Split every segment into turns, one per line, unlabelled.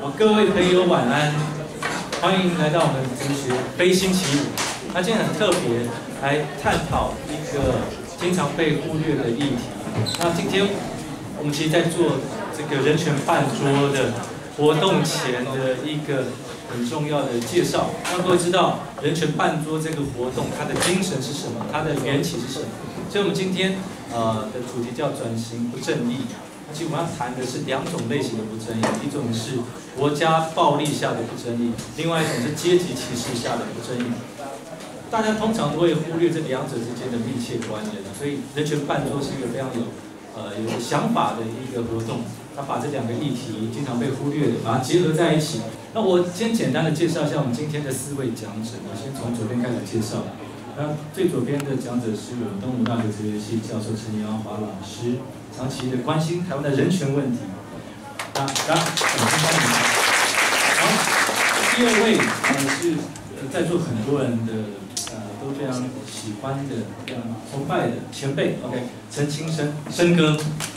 各位朋友晚安，欢迎来到我们哲学非星期五。那今天很特别，来探讨一个经常被忽略的议题。那今天我们其实在做这个人权办桌的活动前的一个很重要的介绍，让各位知道人权办桌这个活动它的精神是什么，它的缘起是什么。所以我们今天的主题叫转型不正义。其实我们要谈的是两种类型的不正义，一种是国家暴力下的不正义，另外一种是阶级歧视下的不正义。大家通常都会忽略这两者之间的密切关联，所以人权办桌是一个非常有想法的一个活动。他把这两个议题经常被忽略的，把它结合在一起。那我先简单的介绍一下我们今天的4位讲者，我先从左边开始介绍。那最左边的讲者是我们东吴大学哲学系教授陈阳华老师，长期的关心台湾的人权问题。掌声欢迎。好，第二位是在座很多人的都非常喜欢的、非常崇拜的前辈 ，OK， 陈清生生哥。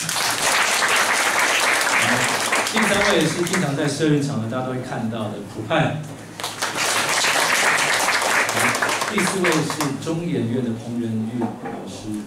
第三位是经常在社运场合大家都会看到的普派。第4位是中研院的彭仁玉老师。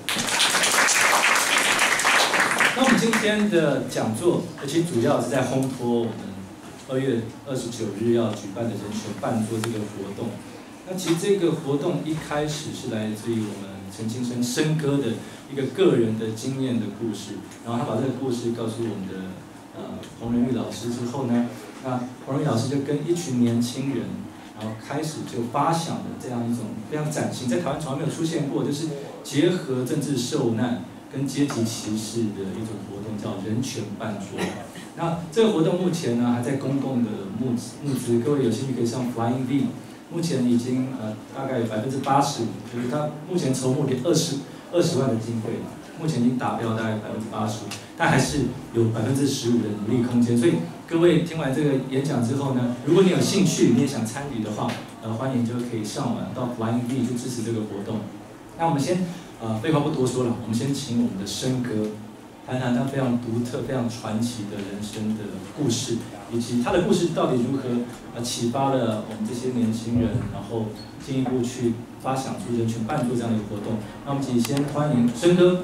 那我们今天的讲座，其实主要是在烘托我们2月29日要举办的人权办桌这个活动。那其实这个活动一开始是来自于我们陈清生生哥的一个个人的经验的故事，然后他把这个故事告诉我们的彭仁玉老师之后呢，那彭仁玉老师就跟一群年轻人。然后开始就发想了这样一种非常崭新，在台湾从来没有出现过，就是结合政治受难跟阶级歧视的一种活动，叫人权办桌。那这个活动目前呢还在公共的募资，各位有兴趣可以上 Flying V， 目前已经大概有85%，就是它目前筹募20万的经费，目前已经达标大概80%，但还是有15%的努力空间，所以。各位听完这个演讲之后呢，如果你有兴趣，你也想参与的话，欢迎就可以上网到 Flying V 去支持这个活动。那我们先废话不多说了，我们先请我们的生哥谈谈他非常独特、非常传奇的人生的故事，以及他的故事到底如何启发了我们这些年轻人，然后进一步去发想出人权办桌这样的一个活动。那我们请先欢迎生哥。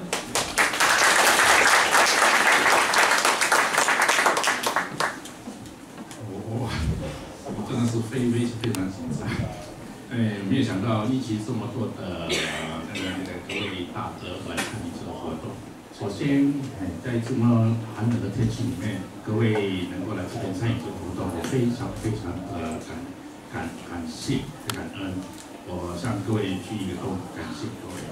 非常紧张，没有想到一起这么多的各位大德来参与这个活动。首先，在这么寒冷的天气里面，各位能够来这边参与这个活动，我非常感谢感恩。我向各位鞠一个躬，感谢各位。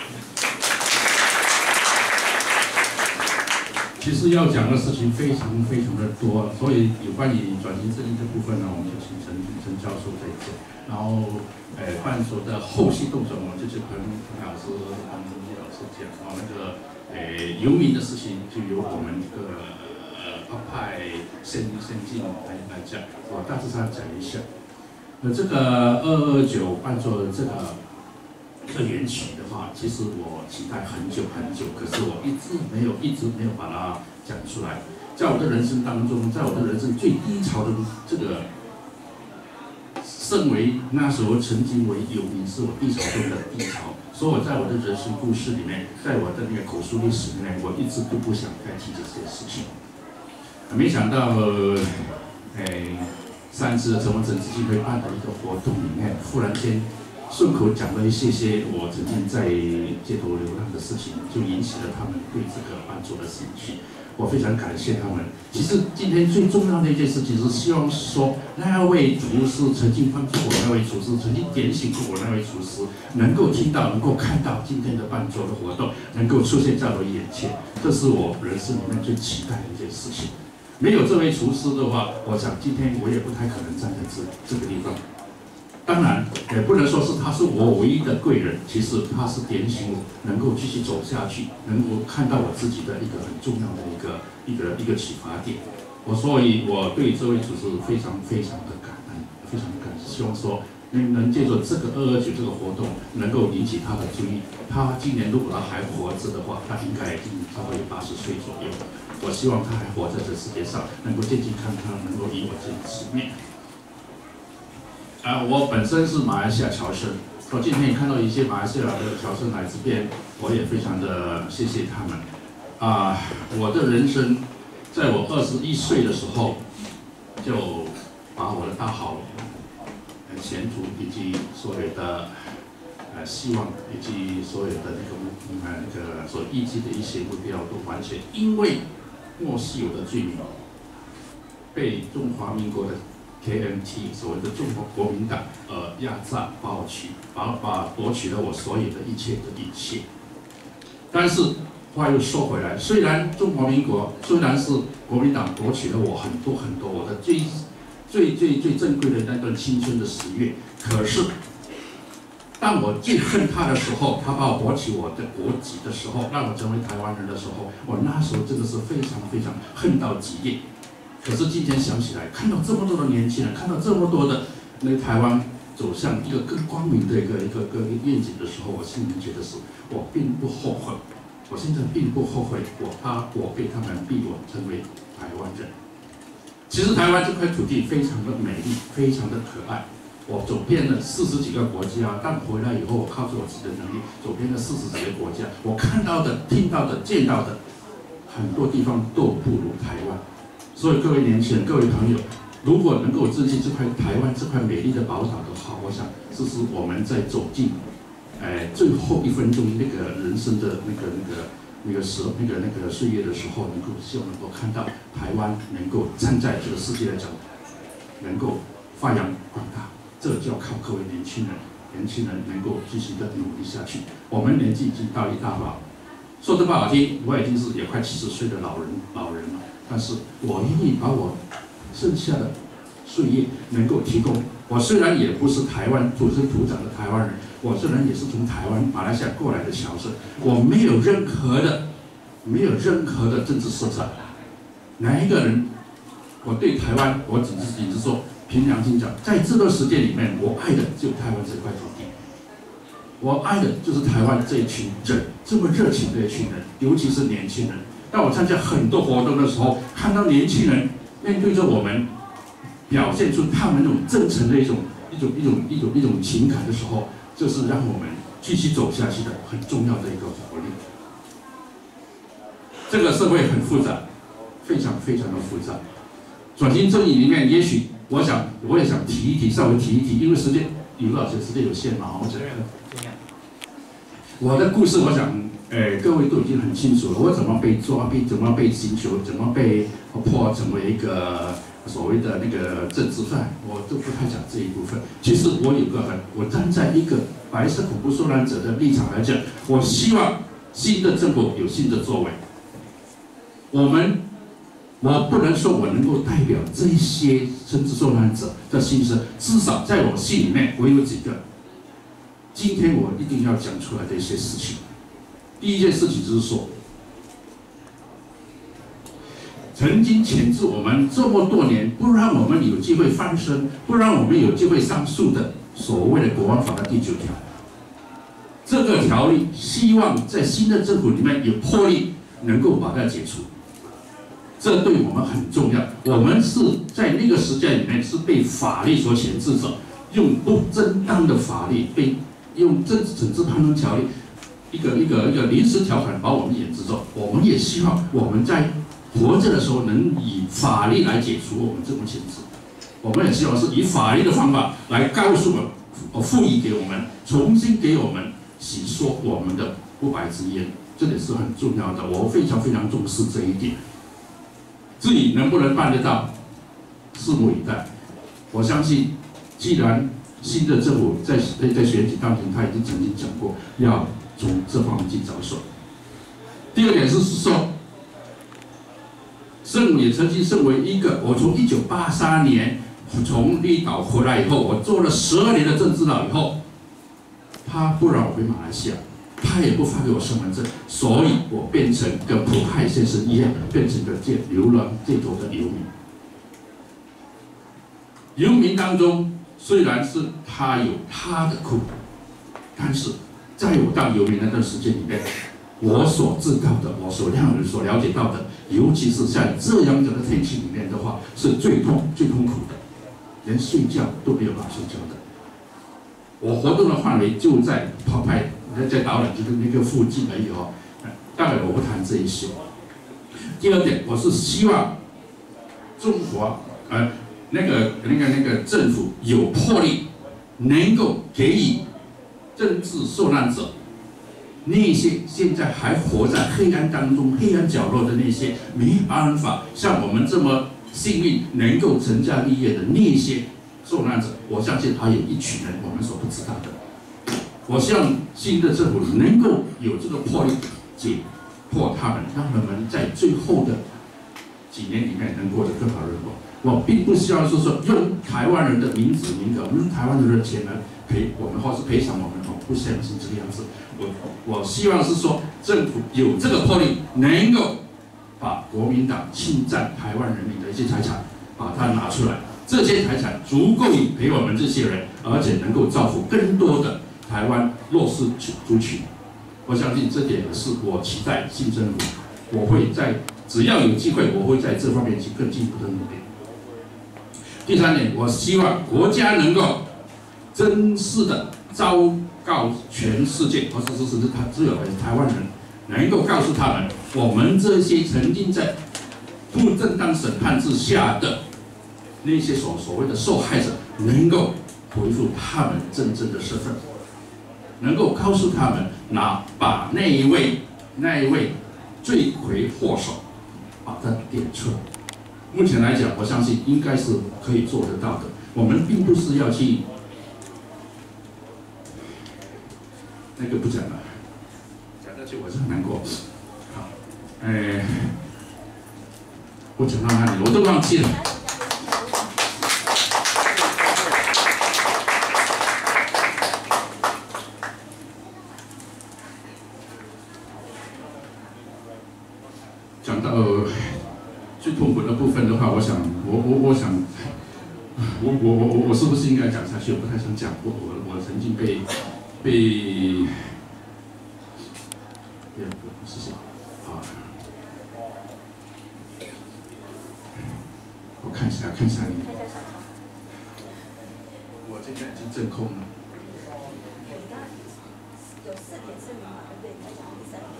其实要讲的事情非常的多，所以有关于转型正义这部分呢，我们就请陈教授在讲。然后，办桌的后续动作，我们就跟彭老师、彭老师讲。然后游民的事情就由我们这个派先进来讲，我大致上讲一下。这个229办桌的这个缘起的话，其实我期待很久，可是我一直没有把它讲出来。在我的人生当中，在我的人生最低潮的这个，身为那时候曾经为游民，是我低潮中的低潮。所以我在我的人生故事里面，在我的那个口述历史里面，我一直都不想再提这些事情。没想到，上次陈文成基金会办的一个活动里面，忽然间。顺口讲了一些我曾经在街头流浪的事情，就引起了他们对这个办桌的兴趣。我非常感谢他们。其实今天最重要的一件事情是希望说，那位厨师曾经帮助我，那位厨师曾经点醒过我，那位厨师能够听到、能够看到今天的办桌的活动，能够出现在我眼前，这是我人生里面最期待的一件事情。没有这位厨师的话，我想今天我也不太可能站在这个地方。当然，也不能说是他是我唯一的贵人，其实他是点醒我能够继续走下去，能够看到我自己的一个很重要的一个启发点。所以我对这位主持人非常的感恩，非常的感谢，希望说能借着这个229这个活动，能够引起他的注意。他今年如果他还活着的话，他应该已经差不多有80岁左右。 我希望他还活在这世界上，能够健健康康，能够与我见此面。我本身是马来西亚侨生，我今天也看到一些马来西亚的侨生来这边，我也非常的谢谢他们。我的人生，在我21岁的时候，就把我的大好前途以及所有的希望以及所有的那个所预计的一些目标都完全因为莫须有的罪名，被中华民国的 KMT 所谓的中国国民党压榨夺取了我所有的一切的一切。但是话又说回来，虽然中华民国虽然是国民党夺取了我很多很多我的最珍贵的那段青春的时月，可是当我最恨他的时候，他把我夺取我的国籍的时候，让我成为台湾人的时候，我那时候真的是非常非常恨到极点。可是今天想起来，看到这么多的年轻人，看到这么多的那个台湾走向一个更光明的一个愿景的时候，我心里觉得是我并不后悔。我现在并不后悔，我被他们逼我成为台湾人。其实台湾这块土地非常的美丽，非常的可爱。我走遍了40几个国家，但回来以后，我靠着我自己的能力，走遍了40几个国家，我看到的、听到的、见到的，很多地方都不如台湾。所以各位年轻人、各位朋友，如果能够珍惜这块台湾这块美丽的宝岛的话，我想这是我们在走进最后1分钟那个人生的那个岁月的时候，希望能够看到台湾能够站在这个世界的角度，能够发扬光大。这就要靠各位年轻人能够继续的努力下去。我们年纪已经到一大把，说得不好听，我已经是也快70岁的老人了。但是我愿意把我剩下的岁月能够提供。我虽然也不是台湾土生土长的台湾人，我虽然也是从台湾、马来西亚过来的侨生，我没有任何的政治色彩。哪一个人，我对台湾，我只是说，凭良心讲，在这段时间里面，我爱的就台湾这块土地，我爱的就是台湾这一群人，这么热情的一群人，尤其是年轻人。当我参加很多活动的时候，看到年轻人面对着我们，表现出他们那种真诚的一种情感的时候，这是让我们继续走下去的很重要的一个活力。这个社会很复杂，非常非常的复杂。转型正义里面，也许我也想稍微提一提，因为时间有限嘛，我想我的故事，我想各位都已经很清楚了。我怎么被抓，怎么被刑求，怎么被迫成为一个所谓的那个政治犯，我都不太讲这一部分。其实我站在一个白色恐怖受难者的立场来讲，我希望新的政府有新的作为。我不能说我能够代表这一些政治受难者的心声，至少在我心里面，我有几个，今天我一定要讲出来的一些事情。第一件事情就是说，曾经钳制我们这么多年，不让我们有机会翻身，不让我们有机会上诉的所谓的国安法的第9条，这个条例希望在新的政府里面有魄力，能够把它解除。这对我们很重要。我们是在那个时间里面是被法律所钳制着，用不正当的法律，用政治惩治判断条例一个临时条款把我们钳制着。我们也希望我们在活着的时候能以法律来解除我们这种钳制。我们也希望是以法律的方法来告诉我们，赋予给我们，重新给我们洗刷我们的不白之冤，这点是很重要的。我非常非常重视这一点。至于能不能办得到，拭目以待。我相信，既然新的政府在选举当中，他已经曾经讲过要从这方面去着手。第二点是说，圣母也曾经身为一个，我从1983年从绿岛回来以后，我做了12年的政治牢以后，他不让我回马来西亚。他也不发给我身份证，所以我变成跟普海先生一样，变成个流浪街头的游民。游民当中，虽然是他有他的苦，但是在我当游民那段时间里面，我所知道的，我所了解到的， 尤其是在这样的天气里面的话，是最痛苦的，连睡觉都没有办法睡觉的。我活动的范围就在跑派，在导览局的那个附近而已哦。当然我不谈这一些。第二点，我是希望中国那个政府有魄力，能够给予政治受难者那些现在还活在黑暗当中、黑暗角落的那些没办法像我们这么幸运能够成家立业的那些受难者，我相信还有一群人我们所不知道的。我希望新的政府能够有这个魄力解破他们，让他们在最后的几年里面能过得更好日子。我并不希望是说用台湾人的名字名额，用台湾人的钱来赔我们，或是赔偿我们，我不相信这个样子。我希望是说政府有这个魄力，能够把国民党侵占台湾人民的一些财产，把它拿出来，这些财产足够于赔我们这些人，而且能够造福更多的台湾弱势族群。我相信这点是我期待新政府，我会在只要有机会，我会在这方面去更进一步的努力。第三点，我希望国家能够正式的昭告全世界，或者是甚至只有台湾人，能够告诉他们，我们这些曾经在不正当审判之下的那些所谓的受害者，能够回复他们真正的身份，能够告诉他们，把那一位罪魁祸首把他点出来。目前来讲，我相信应该是可以做得到的。我们并不是要去那个不讲了，讲下去我是很难过。好，我讲到哪里？我都忘记了。讲到最痛苦的部分的话，我想，我是不是应该讲下去？我不太想讲。我曾经被谢谢啊，我看一下你，我这边已经真空了。有4点是你嘛？对，再讲第3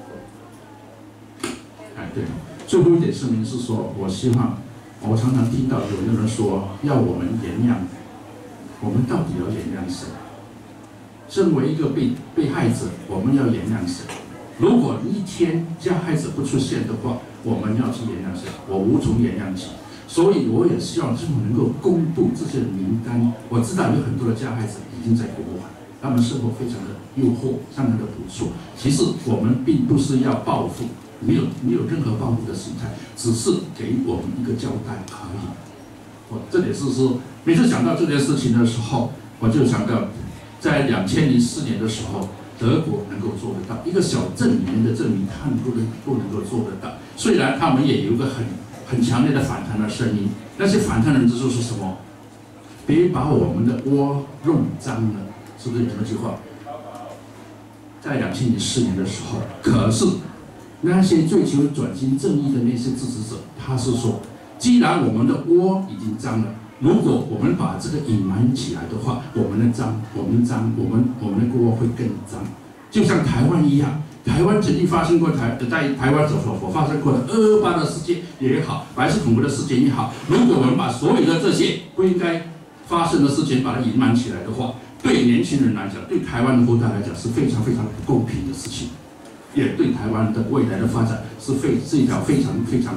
点。对，最后一点声明是说，我希望，我常常听到有人说要我们原谅，我们到底要原谅谁？身为一个被害者，我们要原谅谁？如果一天加害者不出现的话，我们要去原谅谁？我无从原谅起。所以我也希望政府能够公布这些名单。我知道有很多的加害者已经在国外，他们生活非常的诱惑，相当的不错。其实我们并不是要报复。没有任何报复的心态，只是给我们一个交代而已。这点是说，每次想到这件事情的时候，我就想到，在2004年的时候，德国能够做得到，一个小镇里面的镇民，他们都能够做得到。虽然他们也有一个很强烈的反弹的声音，那些反弹人之处是什么？别把我们的窝弄脏了，是不是这么句话？在2004年的时候，可是。那些追求转型正义的那些支持者，他是说，既然我们的窝已经脏了，如果我们把这个隐瞒起来的话，我们的窝会更脏。就像台湾一样，台湾曾经发生过在台湾所发生过的228的事件也好，白色恐怖的事件也好，如果我们把所有的这些不应该发生的事情把它隐瞒起来的话，对年轻人来讲，对台湾的后代来讲是非常非常不公平的事情。也对台湾的未来的发展是一条非常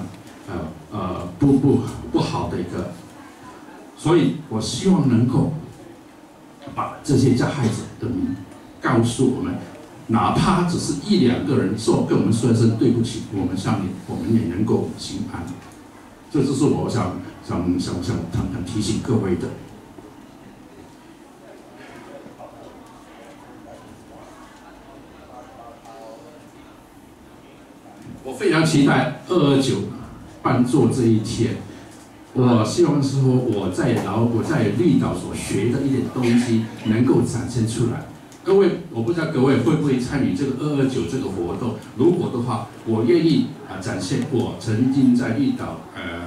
不好的一个，所以我希望能够把这些加害者的名告诉我们，哪怕只是1、2个人跟我们说一声对不起，我们也能够心安。这就是我想提醒各位的。我非常期待229办座这一天。我希望说我在绿岛所学的一点东西能够展现出来。 各位，我不知道各位会不会参与这个229这个活动？如果的话，我愿意展现我曾经在绿岛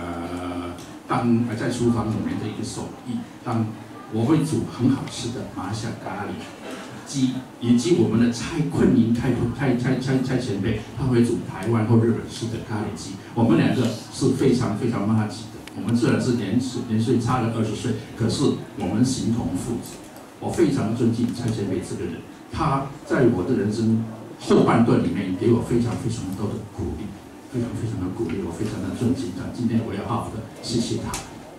在厨房里面的一个手艺，我会煮很好吃的马来西亚咖喱鸡，以及我们的蔡坤宁蔡前辈，他会煮台湾或日本式的咖喱鸡。我们两个是非常非常默契的。我们虽然是年岁差了20岁，可是我们形同父子。我非常尊敬蔡前辈这个人，他在我的人生后半段里面给我非常非常多的鼓励，非常非常的鼓励，我非常的尊敬他。今天我要好好的谢谢他。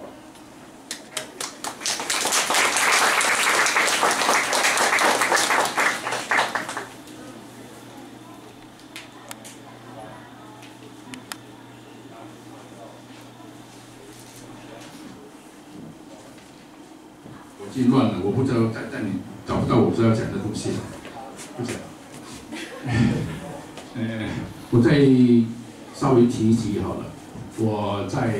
已经乱了，我不知道但你找不到我知道讲的东西了，不讲。我再稍微提一提好了。我在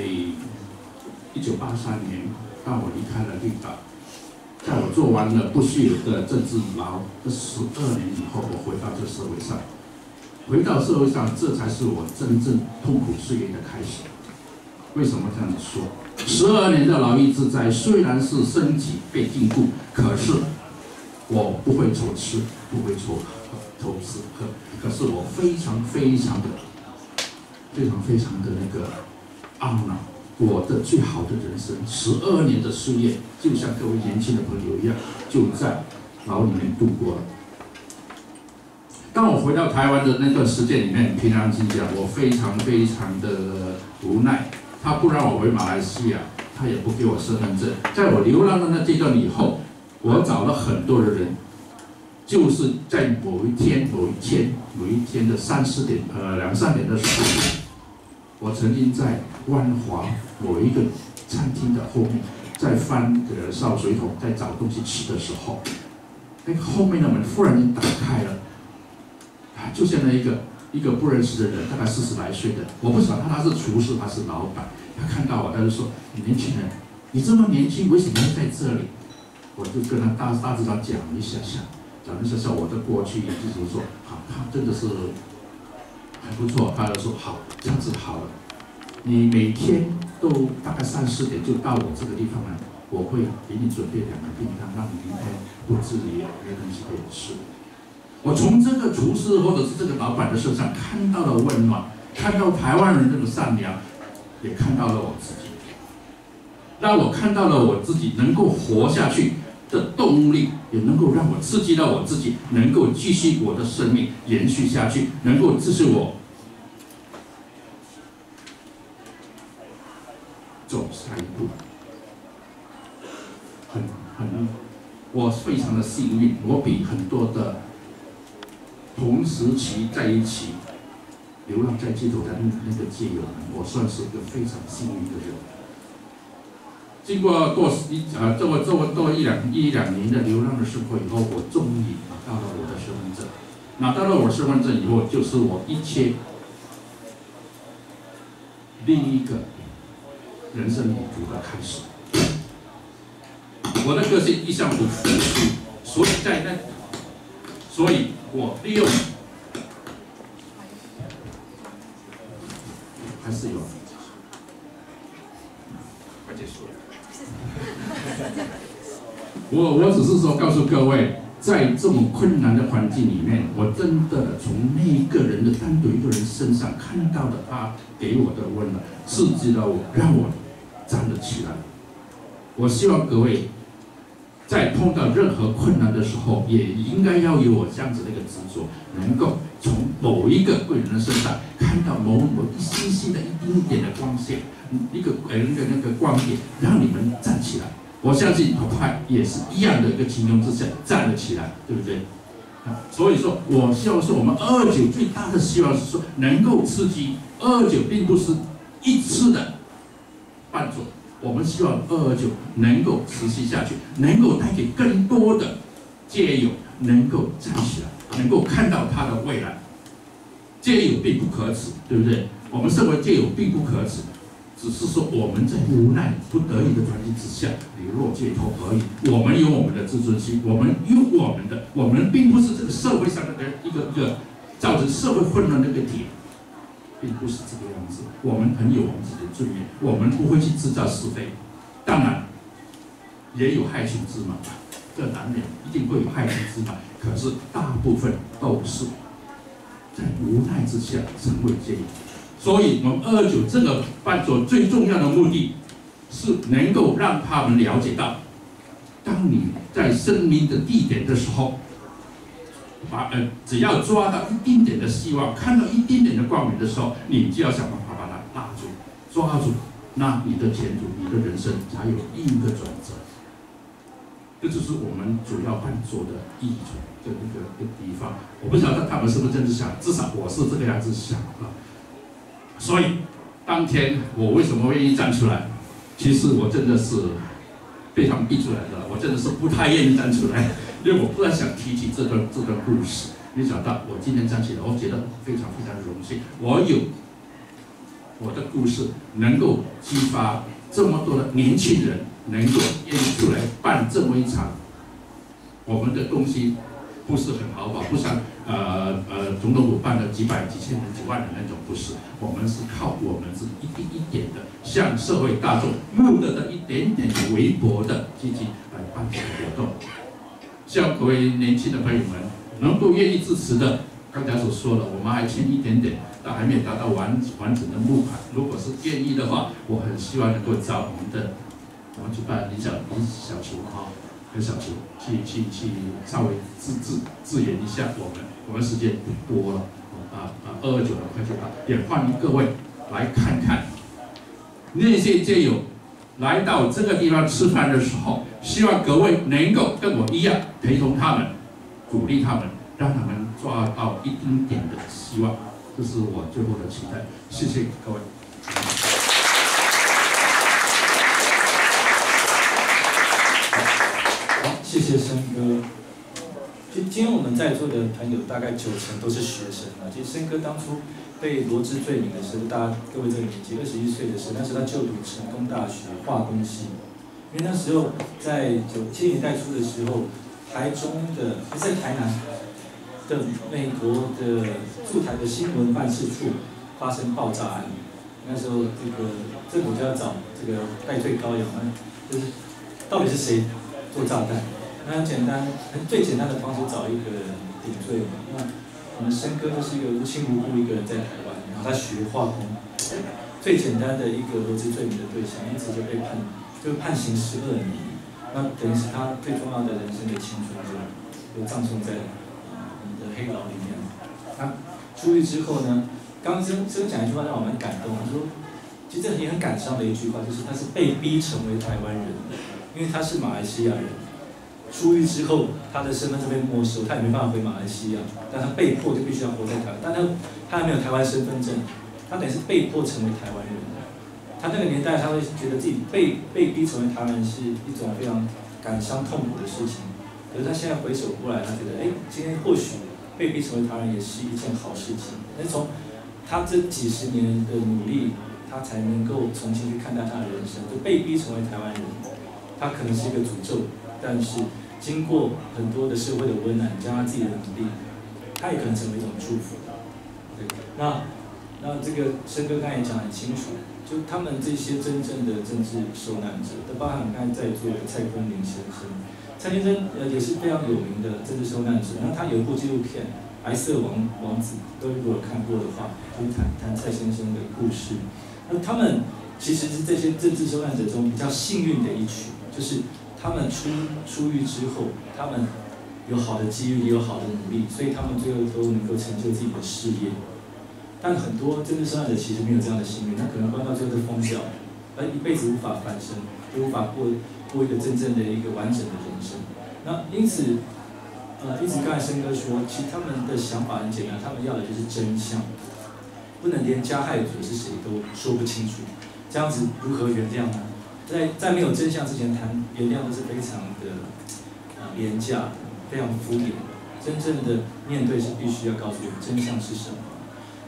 1983年，当我离开了绿岛，在我做完了不虚的政治牢这12年以后，我回到这社会上。回到社会上，这才是我真正痛苦岁月的开始。为什么这样子说？12年的牢狱之灾，虽然是身体被禁锢，可是我不会愁吃，不会愁吃喝，可是我非常非常的那个懊恼。我的最好的人生，12年的岁月，就像各位年轻的朋友一样，就在牢里面度过了。当我回到台湾的那段时间里面，平常心讲，我非常非常的无奈。他不让我回马来西亚，他也不给我身份证。在我流浪的那阶段以后，我找了很多的人，就是在某一天的2、3点的时候，我曾经在万华某一个餐厅的后面，在翻烧水桶，在找东西吃的时候，那个后面的门忽然间打开了，就像一个不认识的人，大概40来岁的，我不晓得他是厨师还是老板。他看到我，他就说：“年轻人，你这么年轻，为什么会在这里？”我就跟他大致上讲一下我的过去，就是说，好，他真的是还不错。他就说：“好，这样子好了，你每天都大概3、4点就到我这个地方来，我会给你准备2个便当，让你明天不至于没东西可以吃。”我从这个厨师或者是这个老板的身上看到了温暖，看到台湾人这种善良，也看到了我自己，让我看到了我自己能够活下去的动力，也能够让我刺激到我自己，能够继续我的生命延续下去，能够支持我走下一步。我非常的幸运，我比很多的同时期在一起流浪在街头的那个街友们，我算是一个非常幸运的人。经过多一两年的流浪的生活以后，我终于拿到了我的身份证。拿到了我的身份证以后，就是我一切另一个人生旅途的开始。我的个性一向不服输，所以我利用还是有，快结束了。我只是说告诉各位，在这么困难的环境里面，我真的从那一个人的单独一个人身上看到了他给我的温暖，刺激了我，让我站了起来。我希望各位在碰到任何困难的时候，也应该要有我这样子的一个执着，能够从某一个贵人的身上看到某一些些的一丁点的光线，那个光点，让你们站起来。我相信很快也是一样的一个情况之下站了起来，对不对？所以说，我希望说我们229最大的希望是说能够刺激229，并不是一次的伴奏。我们希望229能够持续下去，能够带给更多的街友能够站起来，能够看到他的未来。街友并不可耻，对不对？我们身为街友并不可耻， 只是说我们在无奈不得已的环境之下流落街头而已。我们有我们的自尊心，我们有我们的，我们并不是这个社会上的一个造成社会混乱的一个点，并不是这个样子。我们很有我们自己的尊严，我们不会去制造是非。当然，也有害群之马，这难免一定会有害群之马。可是大部分都是在无奈之下成为这样。所以，我们229这个办所最重要的目的，是能够让他们了解到，当你在生命的地点的时候，只要抓到一丁点的希望，看到一丁点的光明的时候，你就要想办法把它拉住、抓住，那你的前途、你的人生才有另一个转折。这就是我们主要办所的意义的一个地方。我不晓得他们是不是这样子想，至少我是这个样子想啊。所以，当天我为什么愿意站出来？其实我真的是非常逼出来的，我真的是不太愿意站出来，因为我不太想提起这段故事。没想到我今天站起来，我觉得非常非常荣幸，我有我的故事能够激发这么多的年轻人，能够愿意出来办这么一场。我们的东西不是很豪华，不像总统府办的几百、几千人、几万人那种，不是。我们是靠我们自己一点一点的向社会大众募得的一点点的微薄的基金来办这个活动。希望各位年轻的朋友们能够愿意支持的，刚才所说的，我们还欠一点点，但还没有达到完整的募款。如果是愿意的话，我很希望能够找我们主办李小球跟小球去稍微支援一下我们时间不多了，229很快就到，也欢迎各位来看看那些街友来到这个地方吃饭的时候，希望各位能够跟我一样陪同他们，鼓励他们，让他们抓到一丁点的希望，这是我最后的期待。谢谢各位。
谢谢申哥。今天我们在座的朋友大概90%都是学生啊。其实申哥当初被罗织罪名的时候，各位这个年纪21岁的时候，那时候他就读成功大学化工系。因为那时候在70年代初的时候，在台南的美国的驻台的新闻办事处发生爆炸案。那时候政府就要找戴罪羔羊，就是到底是谁做炸弹？那很简单，最简单的方式找一个人顶罪嘛。那我们申哥就是一个无亲无故一个人在台湾，然后他学化工，最简单的一个罗织罪名的对象，因此就被判刑12年。那等于是他最重要的人生的青春就葬送在我们的黑牢里面。他出狱之后呢，刚申讲一句话让我们感动，他说，其实这也很感伤的一句话，就是他是被逼成为台湾人，因为他是马来西亚人。出狱之后，他的身份证被没收，他也没办法回马来西亚，但他被迫就必须要活在台湾。但他还没有台湾身份证，他等于是被迫成为台湾人。他那个年代，他会觉得自己被逼成为台湾人是一种非常感伤痛苦的事情。可是他现在回首过来，他觉得，今天或许被逼成为台湾人也是一件好事情。但从他这几十年的努力，他才能够重新去看待他的人生。就被逼成为台湾人，他可能是一个诅咒，但是经过很多的社会的温暖，加上他自己的努力，他也可能成为一种祝福。对，那这个申哥刚才也讲得很清楚，就他们这些真正的政治受难者，都包含刚才在座的蔡坤林先生。蔡先生也是非常有名的政治受难者，那他有一部纪录片《白色王子》，各位如果有看过的话，就谈蔡先生的故事。那他们其实是这些政治受难者中比较幸运的一群，就是他们出狱之后，他们有好的机遇，也有好的努力，所以他们最后都能够成就自己的事业。但很多政治受难者其实没有这样的幸运，他可能关到最后都疯掉，而一辈子无法翻身，就无法过一个真正的一个完整的人生。那因此，一直刚才申哥说，其实他们的想法很简单，他们要的就是真相，不能连加害者是谁都说不清楚，这样子如何原谅呢？在没有真相之前谈原谅都是非常的廉价，非常敷衍。真正的面对是必须要告诉真相是什么。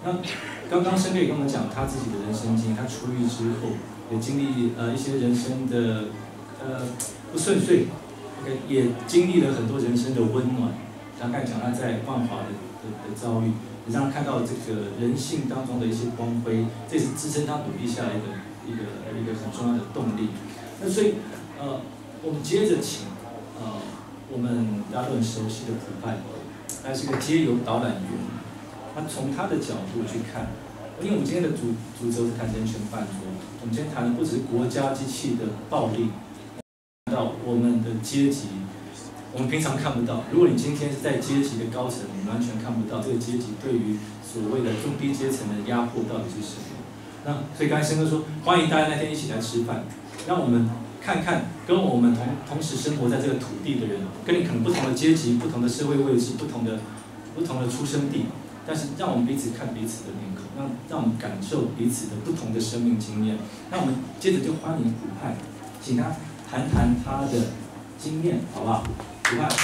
那刚刚申哥也跟我们讲他自己的人生经历，他出狱之后也经历一些人生的不顺遂 ，OK， 也经历了很多人生的温暖。刚才讲他在万华的遭遇，也让他看到这个人性当中的一些光辉，这也是支撑他努力下来的一个很重要的动力。那所以我们接着请我们大家都很熟悉的普派，他是一个街游导览员，他从他的角度去看，因为我们今天的主轴是谈人权办桌，我们今天谈的不只是国家机器的暴力，谈到我们的阶级。我们平常看不到，如果你今天是在阶级的高层，你完全看不到这个阶级对于所谓的中低阶层的压迫到底是什么。那所以刚才申哥说，欢迎大家那天一起来吃饭，让我们看看跟我们同时生活在这个土地的人，跟你可能不同的阶级、不同的社会位置、不同的出生地，但是让我们彼此看彼此的面孔，让我们感受彼此的不同的生命经验。那我们接着就欢迎普派，请他谈谈他的经验，好不好？普派。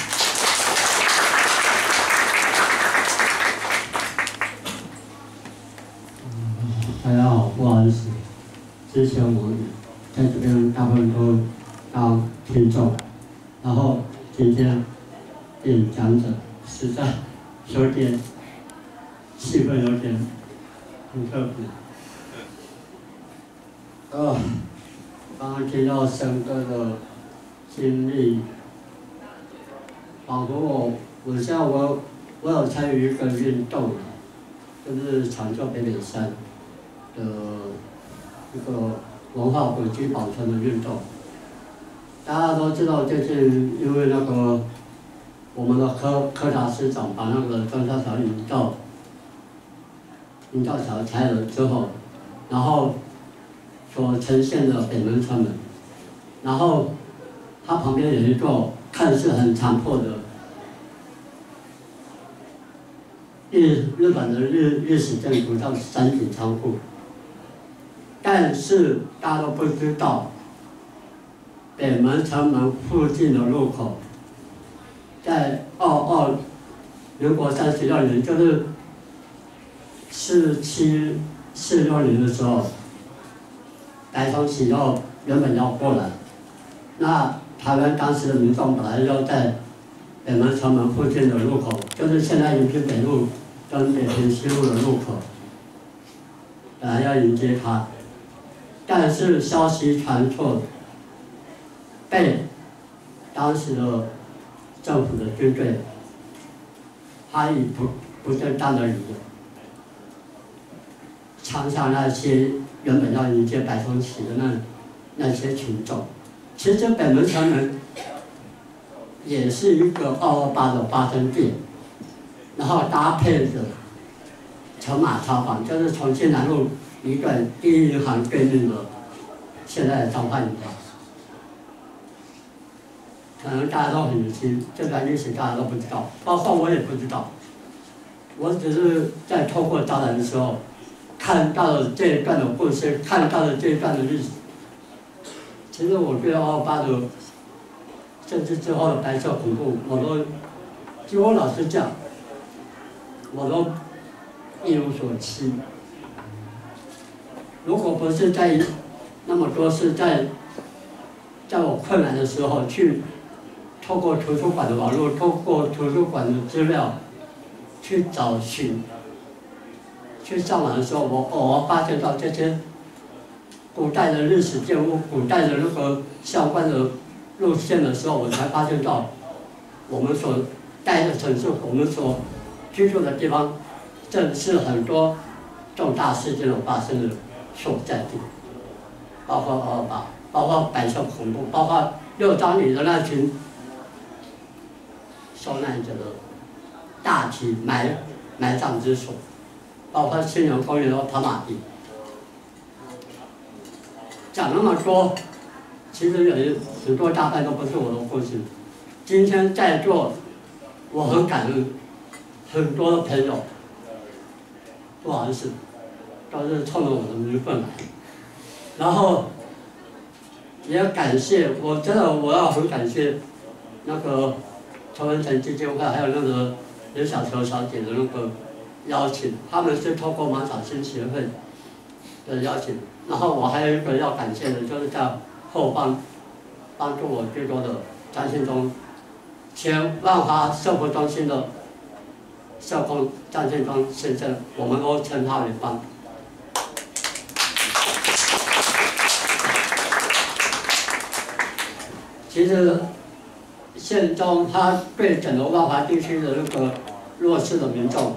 大家好，不好意思，之前我在这边大部分都当听众，然后今天演讲者，实在有点气氛有点很特别。刚刚听到申哥的经历，仿佛我现在我有参与一个运动，就是长寿北北山的一个文化古迹保存的运动。大家都知道，最近因为那个我们的科长师长把那个中山桥营造桥拆了之后，然后所呈现的北门城门，然后它旁边有一座看似很残破的日本的日式建筑叫三井仓库，但是大家都不知道，北门城门附近的路口，在民国36年，就是47、46年的时候，白崇禧原本要过来，那台湾当时的民众本来要在北门城门附近的路口，就是现在延平北路跟北平西路的路口，本来要迎接他，但是消息传错，被当时的政府的军队，他以不正当的理由，枪杀那些原本要迎接白崇禧的那些群众。其实北门城门也是一个228的发生地，然后搭配着城马超房，就是重庆南路一段第一银行对面的现在的彰化银行。可能大家都很年轻，这段历史大家都不知道，包括我也不知道。我只是在透过导览的时候，看到了这一段的故事，看到了这一段的历史。其实我对228的政治之后的白色恐怖，就我老实讲，我都一无所知。如果不是在那么多是在我困难的时候去透过图书馆的网络，透过图书馆的资料去找寻，去上网的时候，我偶尔发现到这些古代的历史建物、古代的那个相关的路线的时候，我才发现到我们所待的城市，我们所居住的地方，正是很多重大事件的发生的所在地，包括228，包括白色恐怖，包括6章里的那群受难者的大体埋葬之所，包括青年公园的跑马地。讲那么多，其实有很多大半都不是我的故事。今天在座，我很感恩很多的朋友，不好意思，都是冲着我的名分来。然后也感谢，我要很感谢那个陈文成基金会，还有那个刘小球小姐的那个邀请，他们是透过芒草心协会的邀请。然后我还有一个要感谢的，就是在后方帮助我最多的张信忠，前万华社福中心的社工张信忠先生，我们都称他为帮。其实县中他对整个万华地区的那个弱势的民众，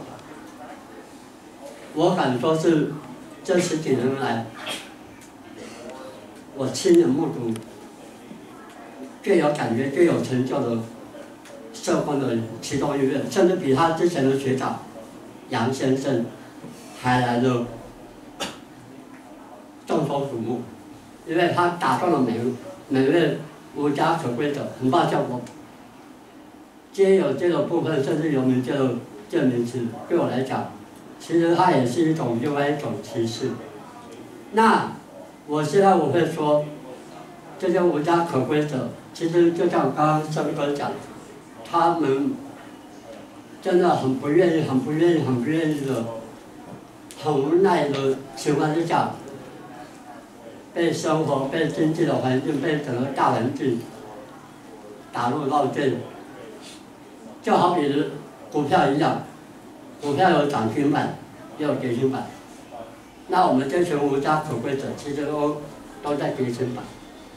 我敢说是这10几年来，我亲眼目睹最有感觉、最有成就的社工的其中一位，甚至比他之前的学长杨先生还来的众筹瞩目，因为他打动了每位无家可归者。很抱歉，我皆有这个部分，甚至有名这个名词，对我来讲，其实它也是另外一种歧视。那我现在我会说，这些无家可归者，其实就像刚刚生哥讲，他们真的很不愿意的，很无奈的情况之下，被生活、被经济的环境、被整个大环境打入闹剧，就好比股票一样，股票有涨停板，也有跌停板。那我们这群无家可归者，其实都在跌停板。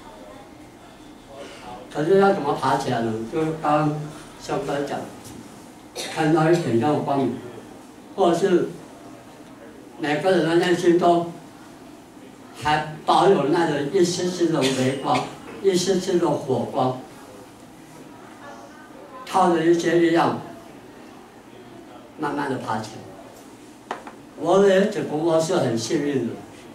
可是要怎么爬起来呢？就是刚刚肖哥讲，看到一点亮光明，或者是每个人的内心都还保有那个一丝丝的微光，一丝丝的火光，靠着一些力量，慢慢的爬起来。我也只不过是很幸运的，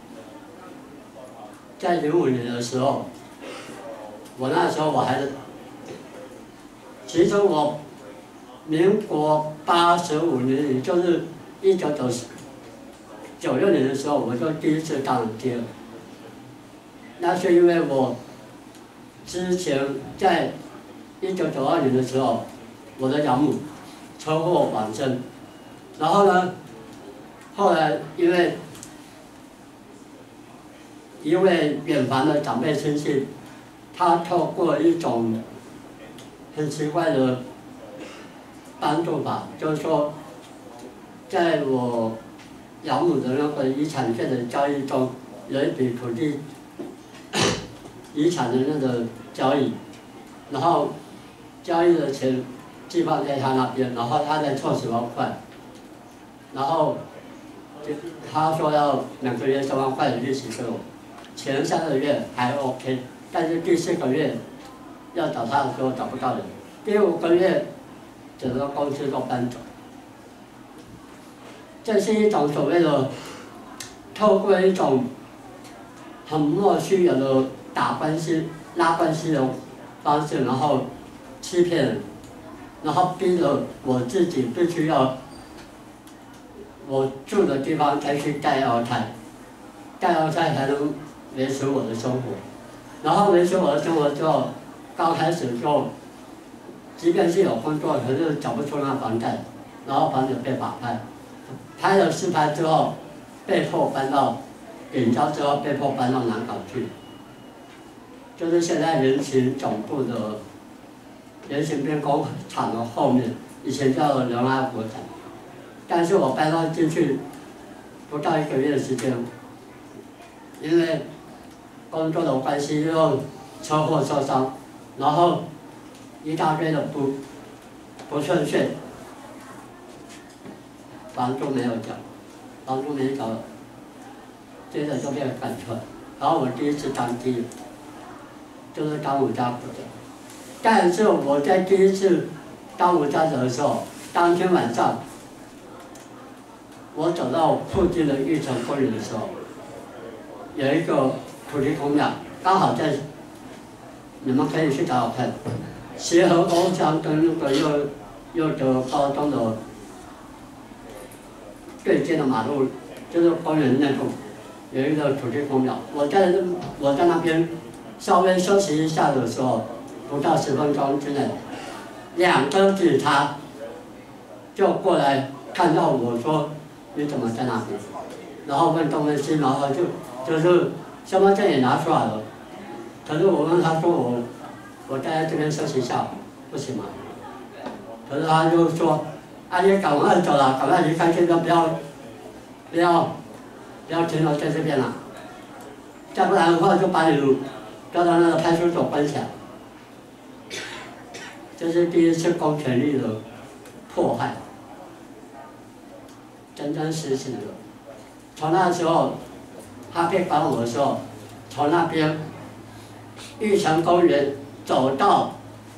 在05年的时候，我那时候我还是，其实我民国85年，也就是1996年的时候，我就第一次当了爹了。那是因为我之前在1992年的时候，我的养母车祸往生，然后呢，后来因为一位远房的长辈亲戚，他透过一种很奇怪的帮助法，就是说，在我养母的那个遗产权的交易中，有一笔土地遗产的那个交易，然后交易的钱寄放在他那边，然后他再凑10万块，然后他说要2个月3万块的利息给我，前3个月还 OK， 但是第4个月要找他的时候找不到人，第5个月整个公司都搬走。这是一种所谓的透过一种很莫须有的打关系、拉关系的方式，然后欺骗人，然后逼着我自己必须要我住的地方再去盖2胎，盖2胎才能维持我的生活。然后维持我的生活之后，刚开始就，即便是有工作，可是缴不出那房贷，然后房子被法拍，拍了4拍之后，被迫搬到领交之后被迫搬到南港去，就是现在人行总部的人行变工厂的后面，以前叫仁爱国展。但是我搬到进去不到1个月的时间，因为工作的关系又车祸受伤，然后一大堆的不顺遂，房租没有缴，接着就被赶出来。然后我第一次当爹，就是当无家可者。但是我在第一次当无家者的时候，当天晚上，我走到附近的玉成公园的时候，有一个土地公庙，刚好在，你们可以去找找看，协和欧乡跟那个又德高中的对接的马路，就是公园那种，有一个土地公庙。我在那边稍微休息一下的时候，不到10分钟之内，2个警察就过来看到我说你怎么在那边？然后问东问西，然后就是身份证也拿出来了。可是我问他说我待在这边休息一下，不行吗？可是他就说，啊你赶快走了，赶快离开这边，不要停留在这边了，再不然的话就把你调到那个派出所关起来。这是第一次公权力的迫害，真真实实的。从那时候他被赶我的时候，从那边玉成公园走到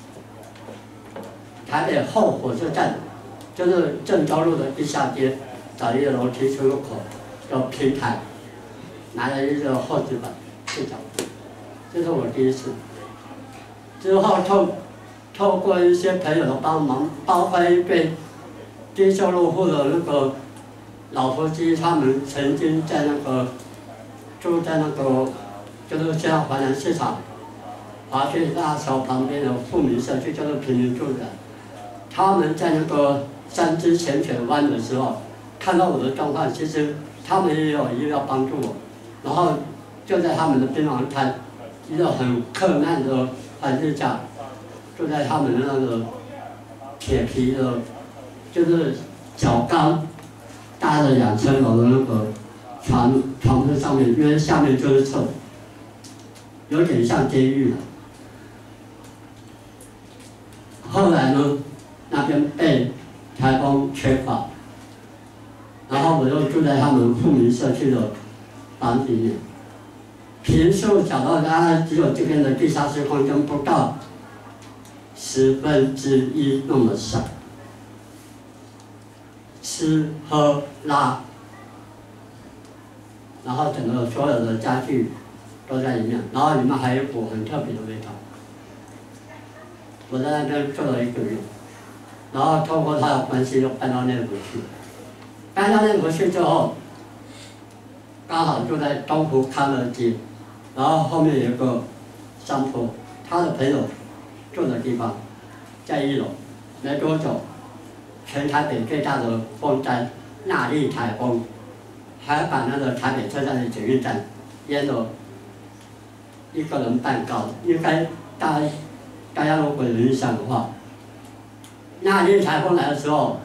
台北后火车站，就是郑州路的地下街，找一个楼梯出入口，有平台，拿了一个厚纸板去找。这是我第一次。之后透过一些朋友的帮忙，包括一对低收入户的那个老夫妻，他们曾经在住在就是现在华南市场华区大桥旁边的富民社区，就是平民住宅。他们在那个三支浅水湾的时候，看到我的状况，其实他们也有意要帮助我，然后就在他们的槟榔摊，一个很困难的环境下，住在他们的那个铁皮的，就是角钢搭了2层楼的那个床在上面，因为下面就是厕所，有点像监狱了。后来呢，那边被台风吹垮，然后我又住在他们富民社区的房子里面，坪数小到大概只有这边的地下室空间不到1/10那么小，吃喝拉，然后整个所有的家具都在里面，然后里面还有一股很特别的味道。我在那边住了1个月，然后透过他的关系又搬到内湖去。搬到内湖去之后，刚好住在东湖康乐街，然后后面有一个山坡，他的朋友住的地方在1楼。没多久，全台北最大的风灾纳莉台风，还把那个台北车站的捷运站淹了1个人半高，应该大家如果有印象的话，纳莉台风来的时候，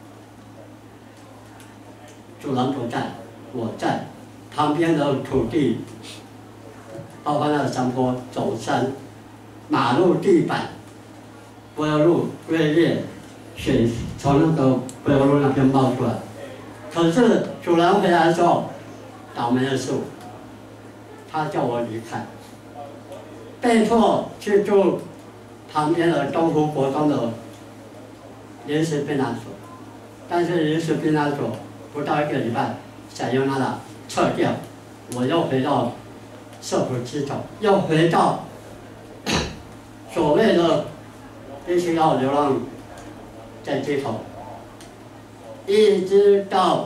主人不在，我在，旁边的土地，包括那个山坡、走山、马路地板，柏油路龟裂，水从那个柏油路那边冒出来。可是主人回来的时候，倒霉的是我，他叫我离开，被迫去住旁边的东湖国中的临时避难所，但是临时避难所不到1个礼拜，采用它撤掉，我又回到社福机构，又回到所谓的必须要流浪在街头，一直到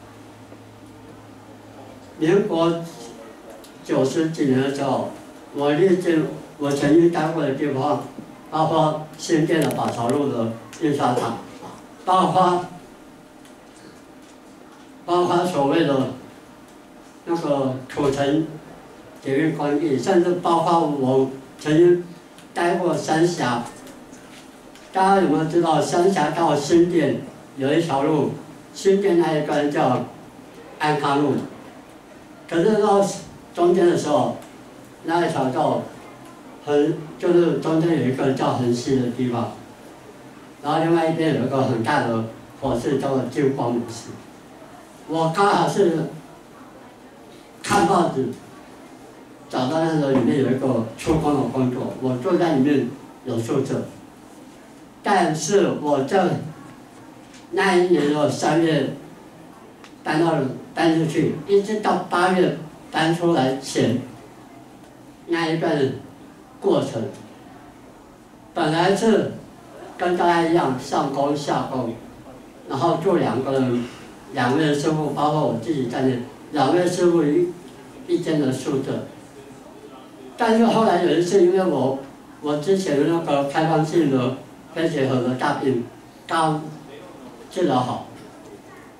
民国90几年的时候，我历经我曾经待过的地方，包括新店的宝桥路的印刷厂，包括所谓的那个土城捷运工地，甚至包括我曾经待过三峡。大家有没有知道三峡到新店有一条路，新店那一段叫安康路，可是到中间的时候，那一条道就是中间有一个叫横溪的地方，然后另外一边有一个很大的火势叫做金光模式。我刚好是看报纸，找到那个里面有一个出工的工作，我住在里面有宿舍，但是我在那一年的3月搬出去，一直到8月搬出来前那一段过程，本来是跟大家一样上工下工，然后住2个人，2位师傅，包括我自己在内，2位师傅一间的宿舍。但是后来有一次，因为我之前的那个开放性的肺结核的大病刚治疗好，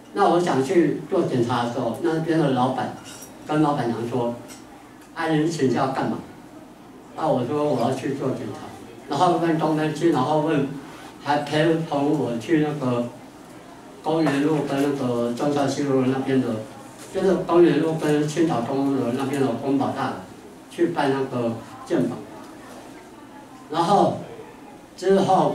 那我想去做检查的时候，那边的老板跟老板娘说：“啊，你请假干嘛？”啊，我说我要去做检查，然后问东登区，然后问，还陪同我去那个公园路跟那个中校西路那边的，就是公园路跟青岛东路那边的公保大楼去办那个健保，然后之后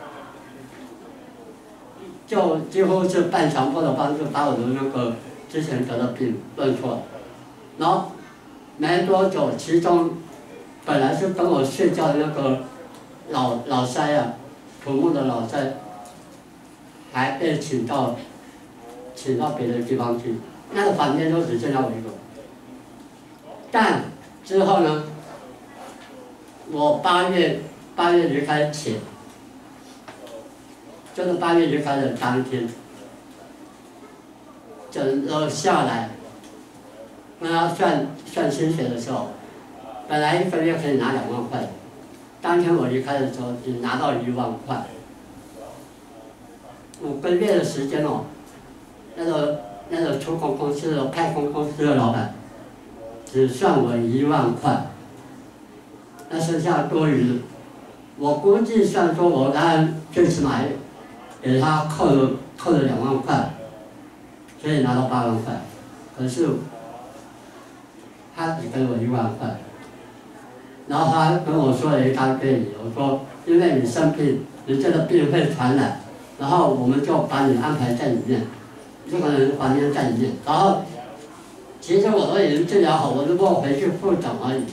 就几乎是半强迫的方式把我的那个之前得的病认错了，然后没多久，其中本来是跟我睡觉的那个老塞啊，土木的老塞，还被请到别的地方去，那个房间都只剩下我一个。但之后呢，我8月离开前，就是8月离开的当天，整个下来，跟他算薪水的时候，本来1个月可以拿2万块，当天我离开的时候只拿到1万块。5个月的时间哦，那个出口公司的派工公司的老板，只算我1万块，那剩下多余的，我估计算说我当然最起码给他扣了2万块，所以拿到8万块，可是他只给我1万块，然后他跟我说了一大堆理由，说因为你生病，你这个病会传染，然后我们就把你安排在里面，这个人房间在里面，然后其实我都已经治疗好，我只不过回去复诊而已。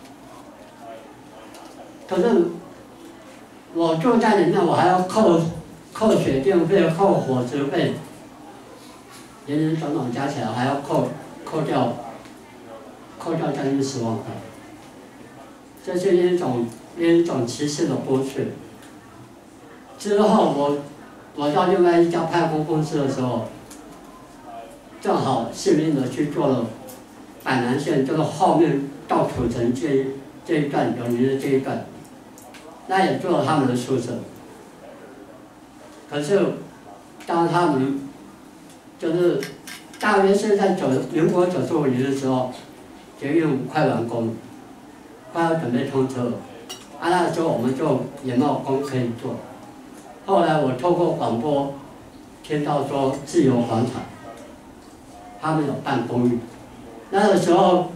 可是我住在里面，我还要扣水电费、扣伙食费，林总总加起来还要扣掉将近10万块，这是一种歧视的剥削。之后我到另外一家派工公司的时候，正好幸运的去做了板南线，就是后面到土城这一段有名的这一段，那也做了他们的宿舍。可是当他们就是大约是在民国95年的时候，捷运快完工，快要准备通车了，那个时候我们就也没有工可以做。后来我透过广播听到说自由广场，他们有办公寓，那个时候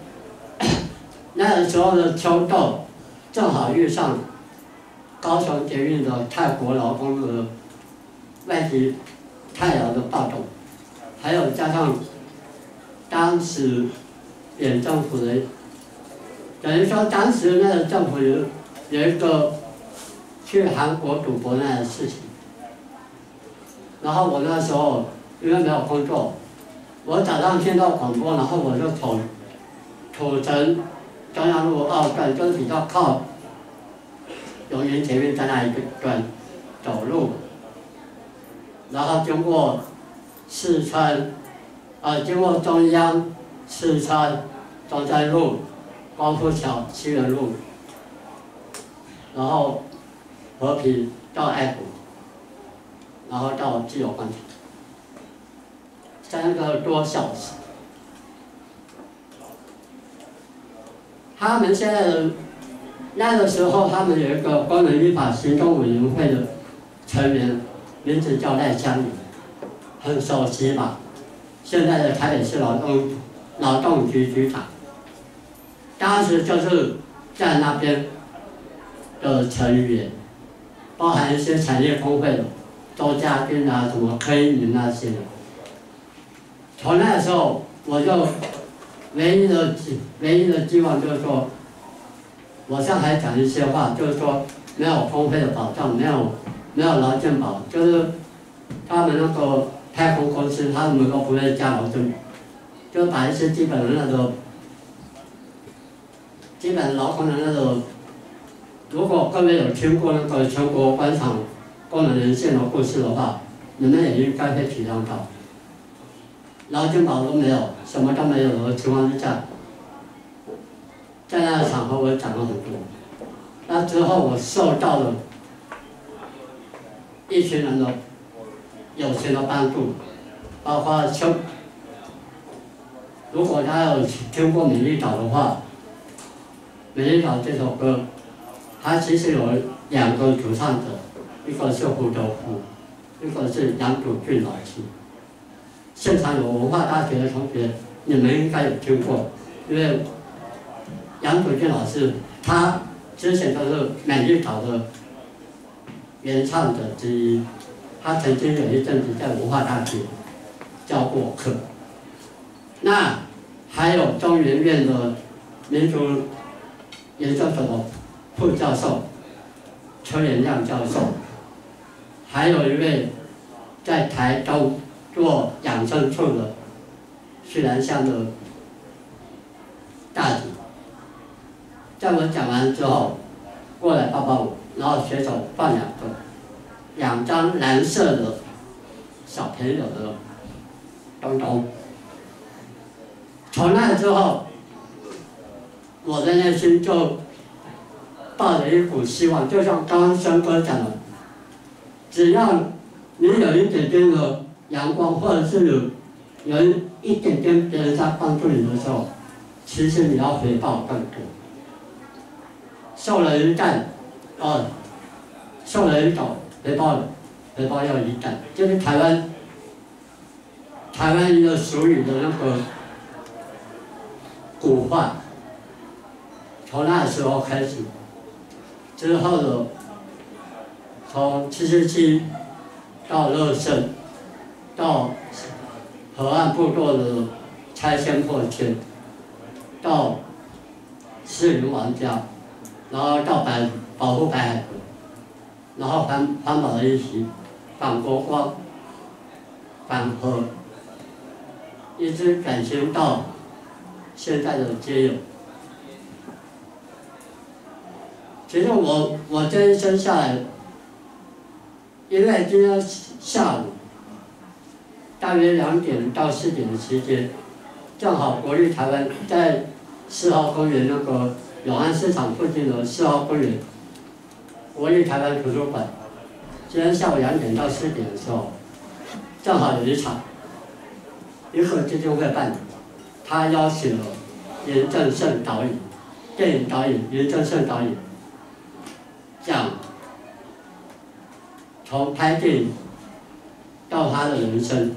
的秋冬，正好遇上高雄捷运的泰国劳工的外籍泰劳的暴动，还有加上当时扁政府的，等于说当时那个政府有一个去韩国赌博那样的事情，然后我那时候因为没有工作，我早上听到广播，然后我就从土城中央路2段，就是比较靠永源捷运在那一段走路，然后经过四川，经过中央、四川、中山路、光复桥、西园路，然后和平到爱国，然后到自由广场，3个多小时。他们现在的那个时候，他们有一个功能依法行动委员会的成员，名字叫赖香林，很熟悉吧？现在的台北市劳动局局长，当时就是在那边的成员，包含一些产业工会的，周家军啊、什么柯一鸣那些的。从那时候，我就唯一的希望就是说，我上台讲一些话，就是说没有工会的保障，没有劳健保，就是他们那个派工公司，他们都不会加劳健保，就把一些基本的劳工的那个，如果各位有听过那个全国官场功能人线的故事的话，你们也应该会体谅到。劳健保都没有，什么都没有的情况之下，在那个场合我讲了很多。那之后我受到了一群人的友情的帮助， 包括如果大家有听过《美丽岛》的话，《美丽岛》这首歌，它其实有2个主唱者，一个是胡德夫，一个是杨祖峻老师。现场有文化大学的同学，你们应该有听过，因为杨祖峻老师他之前都是《美丽岛》的原唱者之一，他曾经有一阵子在文化大学教过课。那还有中研院的民族研究所的副教授邱元亮教授，还有一位在台东做养生处的徐兰香的大姐。在我讲完之后，过来抱抱我，然后随手放2张蓝色的小朋友的东东。从那之后，我的内心就抱着一股希望，就像刚刚生哥讲的，只要你有一点点的阳光，或者是有一点点别人在帮助你的时候，其实你要回报更多。受人一战，受人一斗，回报要一战，就是台湾一个俗语的那个古话。从那时候开始，之后的从777到乐圣，到河岸部落的拆迁破迁，到士林王家。然后到保护白海豚，然后环保的议题，反国光，反核，一直转型到现在的街友。其实我这一生下来，因为今天下午大约2点到4点的期间，正好国立台湾在4号公园那个永安市场附近的4号公园，国立台湾图书馆，今天下午2点到4点的时候，正好有一场，银河基金会办的，他邀请了严正盛导演，电影导演严正盛导演，讲从拍电影到他的人生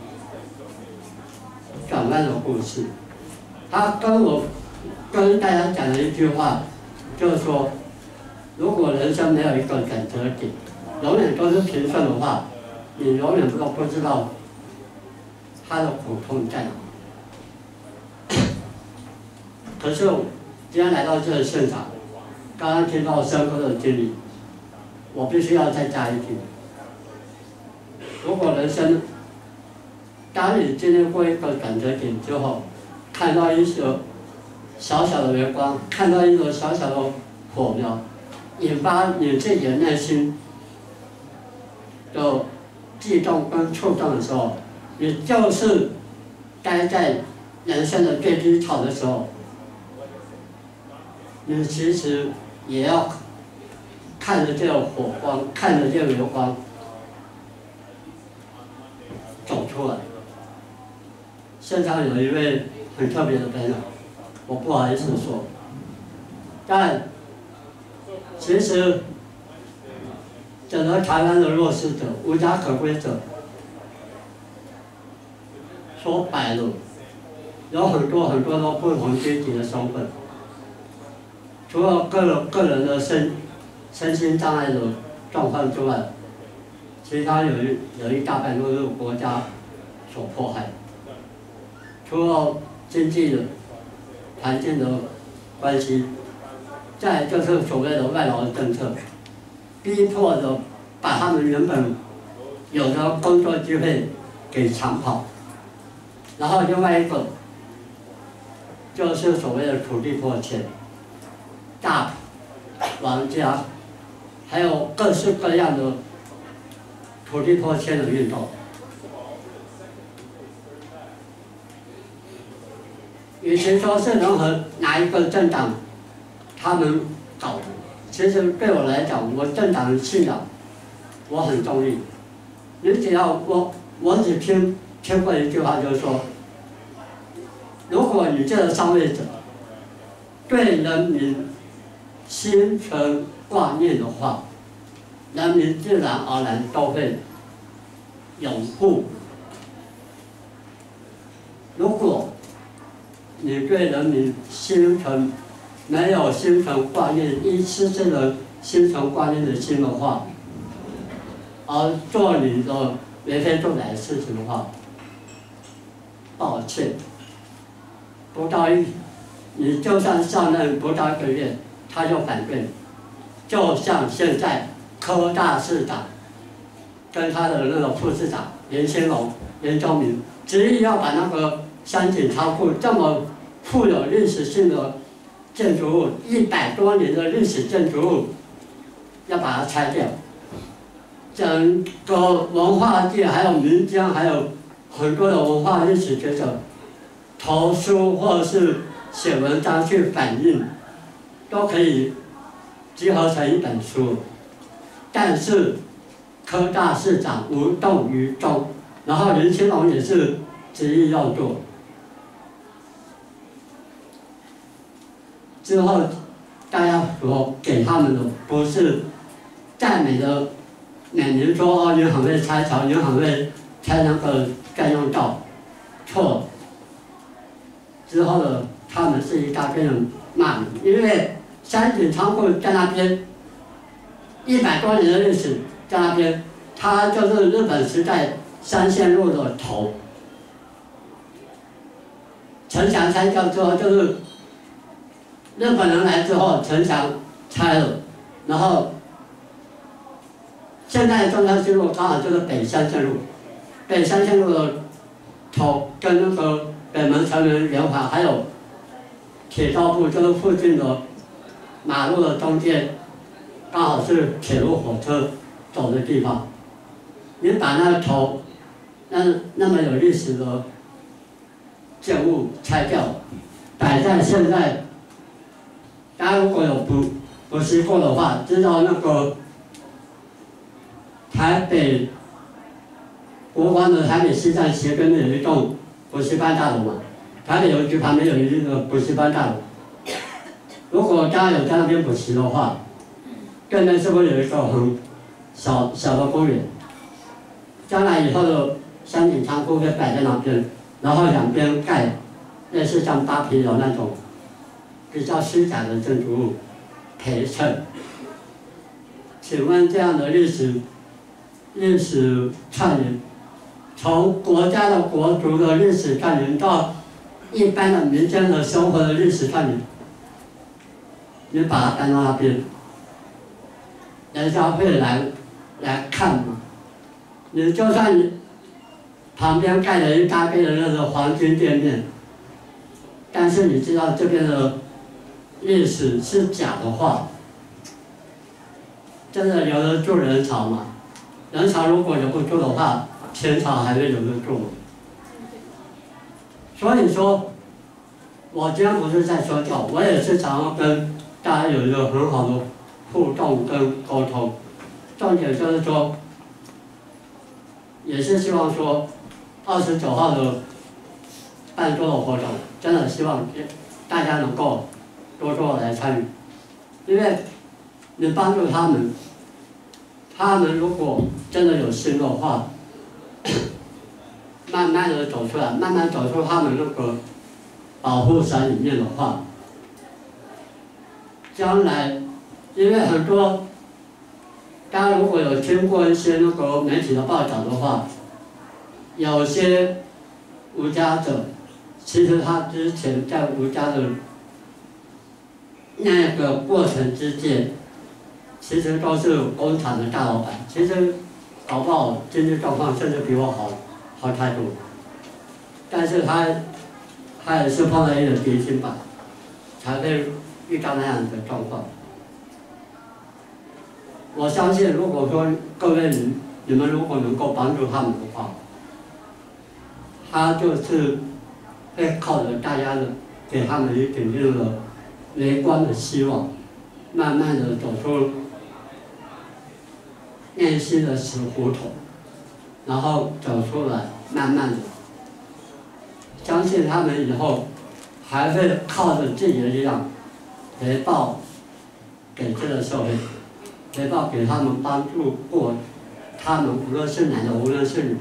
转弯的故事，他跟大家讲了一句话，就是说，如果人生没有一个转折点，永远都是平顺的话，你永远都不知道他的苦痛在哪。可是今天来到这个现场，刚刚听到生哥的经历，我必须要再加一句：如果人生，当你经历过一个转折点之后，看到一些小小的微光，看到一个小小的火苗，引发你自己的内心的悸动跟触动的时候，你就是该在人生的最低潮的时候，你其实也要看着这个火光，看着这个微光走出来。现场有一位很特别的朋友，我不好意思说，但其实整个台湾的弱势者、无家可归者，说白了，有很多的不同阶级的身份，除了个人的身心障碍的状况之外，其他有一大半都是国家所迫害。除了经济的环境的关系，再来就是所谓的外劳的政策，逼迫着把他们原本有的工作机会给抢跑。然后另外一个就是所谓的土地迫迁、大王家，还有各式各样的土地迫迁的运动。与其说是任何哪一个政党他们搞的，其实对我来讲，我政党的信仰我很中立。你只要我只听听过一句话，就是说，如果你这个上位者对人民心存挂念的话，人民自然而然都会拥护。如果你对人民没有心存挂念，一丝丝的心存挂念的心的话，而做你的为非作歹的事情的话，抱歉，你就算上任不到1个月，他就反对。就像现在科大市长跟他的那个副市长连宗明，执意要把那个三井仓库这么富有历史性的建筑物，100多年的历史建筑物，要把它拆掉。整个文化界还有民间还有很多的文化历史学者投书或是写文章去反映，都可以集合成一本书。但是科大市长无动于衷，然后林清龙也是执意要做。之后大家所给他们的不是赞美的每年说你很会拆桥，你很会拆那个干用道，错。之后的他们是一大堆人骂你，因为三井仓库在那边100多年的历史在那边，它就是日本时代三线路的头。城墙拆掉之后，就是日本人来之后，城墙拆了，然后现在中山西路刚好就是北三线路，北三线路的头跟那个北门成员圆环还有铁道部，就是附近的马路的中间，刚好是铁路火车走的地方。你把那个头，那么有历史的建物拆掉，摆在现在，大家如果有补习过的话，知道那个台北国光的台北西站斜对面有一栋补习班大楼嘛，台北邮局旁边有一个补习班大楼。如果大家有在那边补习的话，对面是不是有一个很小的公园？将来以后的三井仓库会摆在那边，然后两边盖类似像八皮楼那种比较虚假的建筑物陪衬。请问这样的历史串联，从国家的国族的历史串联到一般的民间的生活的历史串联，你把它搬到那边，人家会来看吗？你就算你旁边盖了一大堆的那个黄金店面，但是你知道这边的历史是假的话，真的留得住人潮吗？人潮如果留不住的话，钱潮还会留得住吗？所以说，我今天不是在说教，我也是想要跟大家有一个很好的互动跟沟通。重点就是说，也是希望说，29号的办桌的活动，真的希望大家能够多来参与，因为你帮助他们，他们如果真的有心的话，慢慢的走出来，慢慢走出他们那个保护伞里面的话，将来，因为很多，大家如果有听过一些那个媒体的报道的话，有些无家者，其实他之前在无家的那个过程之间，其实都是工厂的大老板，其实搞不好经济状况甚至比我好太多，但是他也是碰到一点决心吧，才会遇到那样的状况。我相信，如果说各位你们如果能够帮助他们的话，他就是会靠着大家的给他们一点点的微观的希望，慢慢的走出内心的死胡同，然后走出来，慢慢的相信他们以后还会靠着自己的力量回报给这个社会，回报给他们帮助过他们，无论是男的，无论是女的，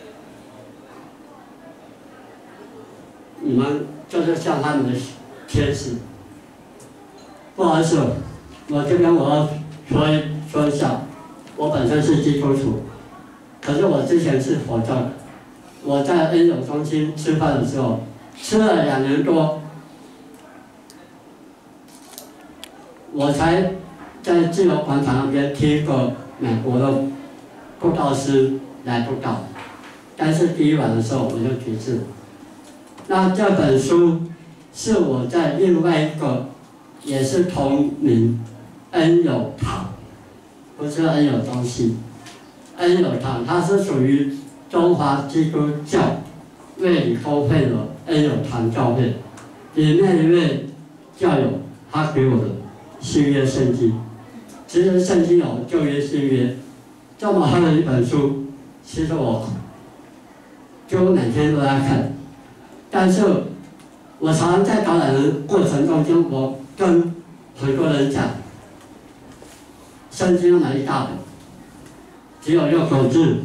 你们就是像他们的天使。不好意思，我这边我要说一下，我本身是基督徒，可是我之前是佛教的。我在恩友中心吃饭的时候，吃了2年多，我才在自由广场那边听一个美国的布道师来布道，但是第一晚的时候我就决志。那这本书是我在另外一个也是同名恩友堂，不是恩友中心，恩友堂它是属于中华基督教卫理公会的恩友堂教会，里面一位教友他给我的新约圣经，其实圣经有旧约新约，这么厚的一本书，其实我几乎每天都在看，但是我常常在导览的过程中间，我跟很多人讲，圣经那么一大本，只有6个字。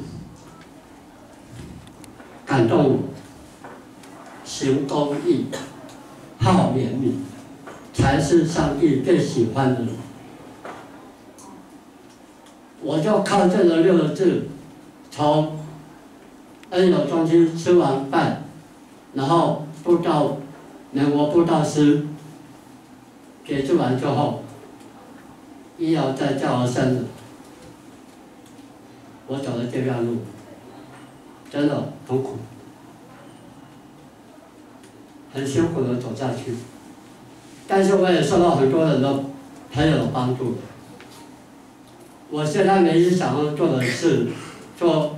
感动我，行公义，好怜悯，才是上帝最喜欢的人。我就靠这个6个字，从恩友中心吃完饭，然后布道，美国布道师结束完之后，医疗在叫我生日，我走了这条路。真的很苦，很辛苦的走下去，但是我也受到很多人的朋友的帮助。我现在唯一想要做的是，说，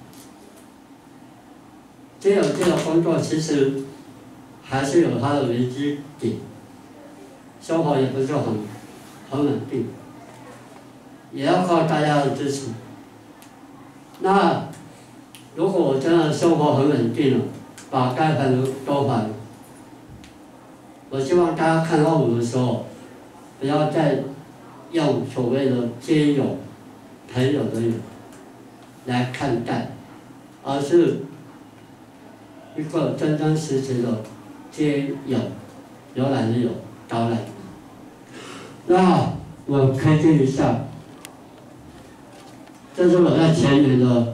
这个工作其实还是有它的危机点，生活也不是很稳定，也要靠大家的支持。那如果我真的生活很稳定了，把该还的都还了，我希望大家看到我的时候，不要再用所谓的街友、朋友的友来看待，而是一个真真实实的街友、游览的友、导览。那我推荐一下，这是我在前年的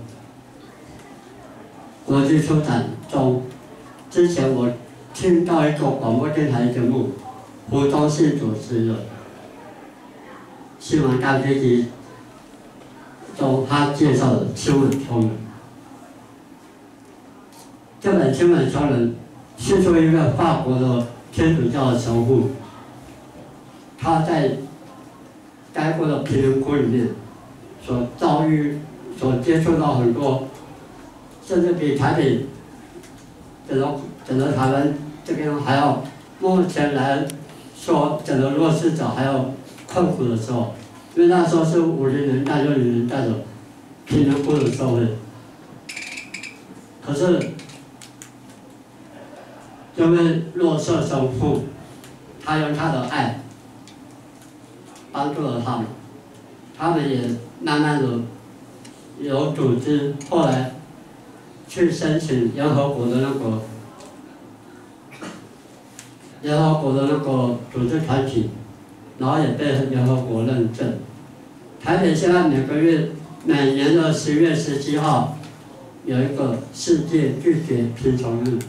国际书展中，之前我听到一个广播电台节目，胡宗信主持的新闻大飞机中，他介绍的《亲吻穷人》。这本《亲吻穷人》是说一个法国的天主教的神父，他在待过的贫民窟里面所遭遇、所接触到很多。甚至比台北整个台湾这边还要，目前来说，整个弱势者还要困苦的时候，因为那时候是50年代、60年代的贫民窟的社会。可是，这位弱势神父，他用他的爱帮助了他们，他们也慢慢的有组织，后来去申请联合国的那个组织团体，然后也被联合国认证。台北现在每年的10月17号有一个世界拒绝贫穷日，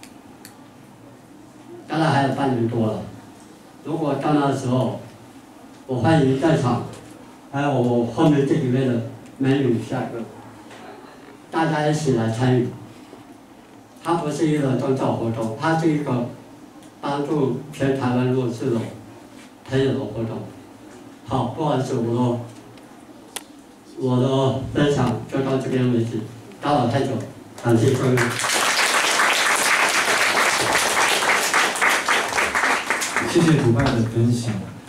大概还有半年多了。如果到那时候，我欢迎在场，还有我后面这几位的美女下一个。大家一起来参与，它不是一个宗教活动，它是一个帮助全台湾弱势的朋友的活动。好，不好意思，我的分享就到这边为止，打扰太久，感谢各位。
谢谢普拜的分享。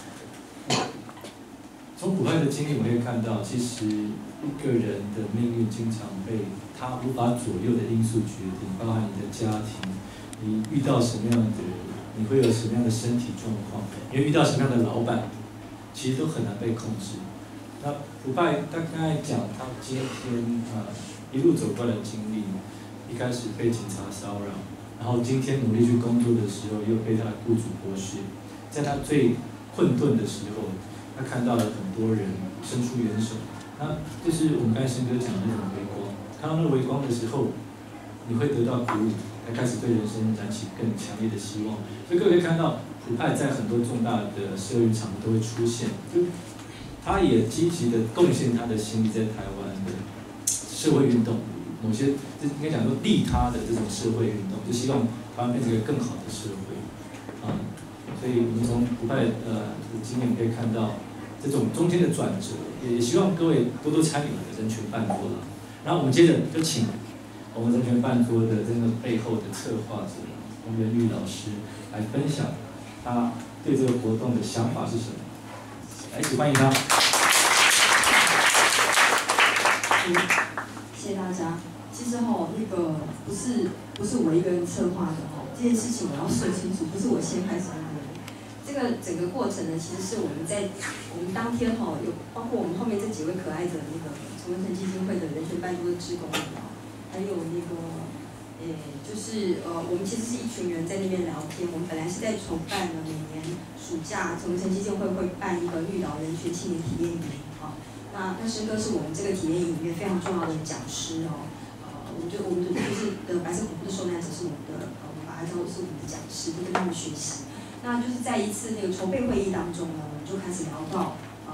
从普拜的经历，我也看到，其实一个人的命运经常被他无法左右的因素决定，包含你的家庭、 你遇到什么样的人，你会有什么样的身体状况，你会遇到什么样的老板，其实都很难被控制。那普派他刚才讲他今天一路走过来的经历，一开始被警察骚扰，然后今天努力去工作的时候又被他雇主剥削，在他最困顿的时候，他看到了很多人伸出援手，那就是我们刚才申哥讲的那种微光，看到那个微光的时候，你会得到鼓舞，才开始对人生燃起更强烈的希望。所以各位可以看到，普派在很多重大的社运场都会出现，就他也积极的贡献他的心力在台湾的社会运动，某些就应该讲说利他的这种社会运动，就希望台湾变成一个更好的社会。所以我们从普派的经验可以看到这种中间的转折，也希望各位多多参与人权办桌了。然后我们接着就请我们人权办桌的这个背后的策划者洪元玉老师来分享他对这个活动的想法是什么。来，一起欢迎他。
谢谢大家。其实那个不是我一个人策划的这件事情我要说清楚，不是我先开始的。这个整个过程呢，其实是我们当天有包括我们后面这几位可爱的那个陈文成基金会的人权办桌的志工还有那个就是我们其实是一群人在那边聊天。我们本来是在筹办每年暑假陈文成基金会会办一个绿岛人权青年体验营那申哥是我们这个体验营里面非常重要的讲师我们就是白色恐怖的受难者是我们的我们把它叫做是我们的讲师，就跟他们学习。那就是在一次那个筹备会议当中呢，我们就开始聊到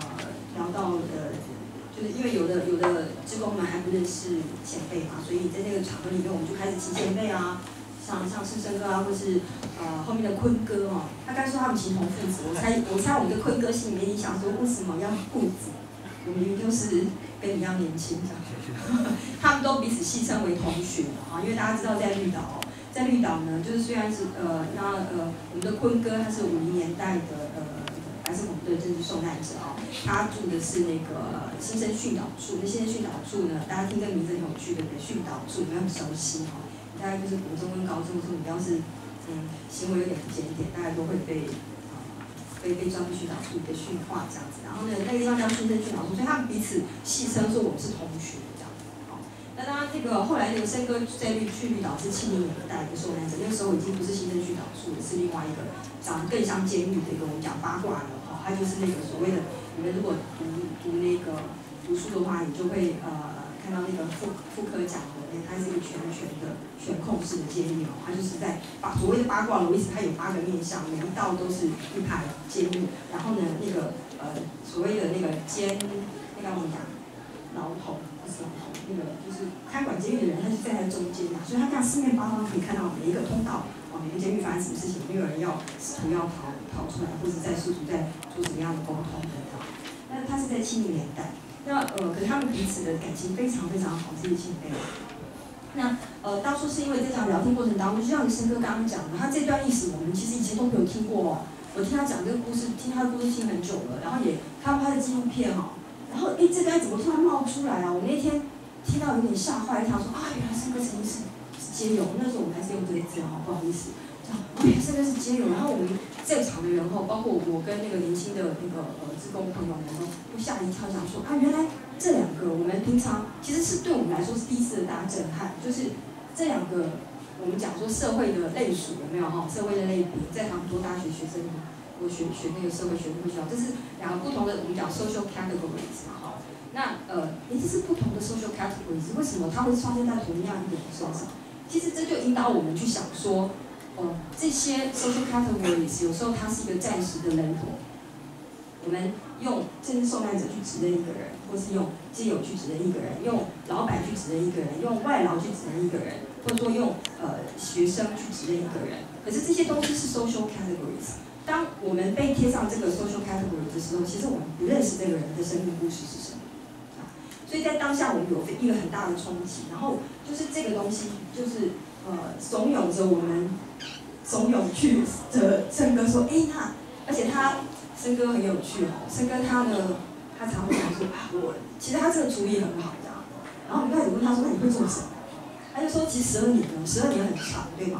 就是因为有的志工们还不认识前辈嘛，所以在这个场合里面，我们就开始请前辈像是申哥或是后面的坤哥他刚说他们情同父子，我猜我们的坤哥心里面想说，为什么要父子？我明明就是跟你一样年轻他们都彼此戏称为同学因为大家知道在绿岛呢，就是虽然是我们的坤哥他是50年代的白色恐怖的政治受难者他住的是那个新生训导处。那新生训导处呢，大家听这个名字很有趣，对不对？训导处你们很熟悉大概就是国中跟高中的时候，你要是行为有点不检点，大概都会被抓去训导处的训话这样子。然后呢，那个地方叫新生训导处，所以他们彼此戏称说我们是同学这样子那当然，那个后来那个申哥去绿岛是70年代的受难者，那个时候已经不是新生训导处，是另外一个长得更像监狱的一个我们讲八卦的他就是那个所谓的你们如果读那个读书的话，你就会看到那个副科讲的，它是一个全控式的监狱它就是在所谓的八卦楼，意思它有8个面向，每一道都是一排监狱，然后呢那个所谓的那个那个我们讲牢头不是牢头，那个就是看管监狱的人，他就站在中间所以他这样四面八方可以看到每一个通道每个监狱发生什么事情，没有人试图要逃出来，或者在试图在做什么样的沟通等等。但是他是在70年代。可是他们彼此的感情非常非常好，这些前辈。那当初是因为在这样聊天过程当中，就像申哥刚刚讲的，他这段历史我们其实以前都没有听过我听他讲这个故事，听他的故事听很久了，然后也看过他的纪录片然后这段怎么突然冒出来我那天听到有点吓坏，他说原来申哥曾经是街友，那时候我们还是用这个字不好意思。这个是街友，然后我们在场的人包括我跟那个年轻的那个志工朋友们都吓一跳，想说原来这2个我们平常其实是对我们来说是第一次的大震撼，就是这2个我们讲说社会的类属有没有社会的类别，在很多大学学生我学那个社会学会知道，这是2个不同的我们讲 social categories 那这是不同的 social categories， 为什么它会发生在同样一个人身上？其实这就引导我们去想说。这些 social categories 有时候它是一个暂时的冷漠，我们用政治受难者去指认一个人，或是用街友去指认一个人，用老板去指认一个人，用外劳去指认一个人，或者说用学生去指认一个人。可是这些东西是 social categories。当我们被贴上这个 social categories 的时候，其实我们不认识这个人的生命故事是什么。所以在当下我们有一个很大的冲击，然后就是这个东西就是怂恿着我们。怂恿去申哥说，而且申哥很有趣申哥他常会讲说其实他这个厨艺很好这样。然后我们开始问他说，那你会做什么？他就说其实12年很长，对吗？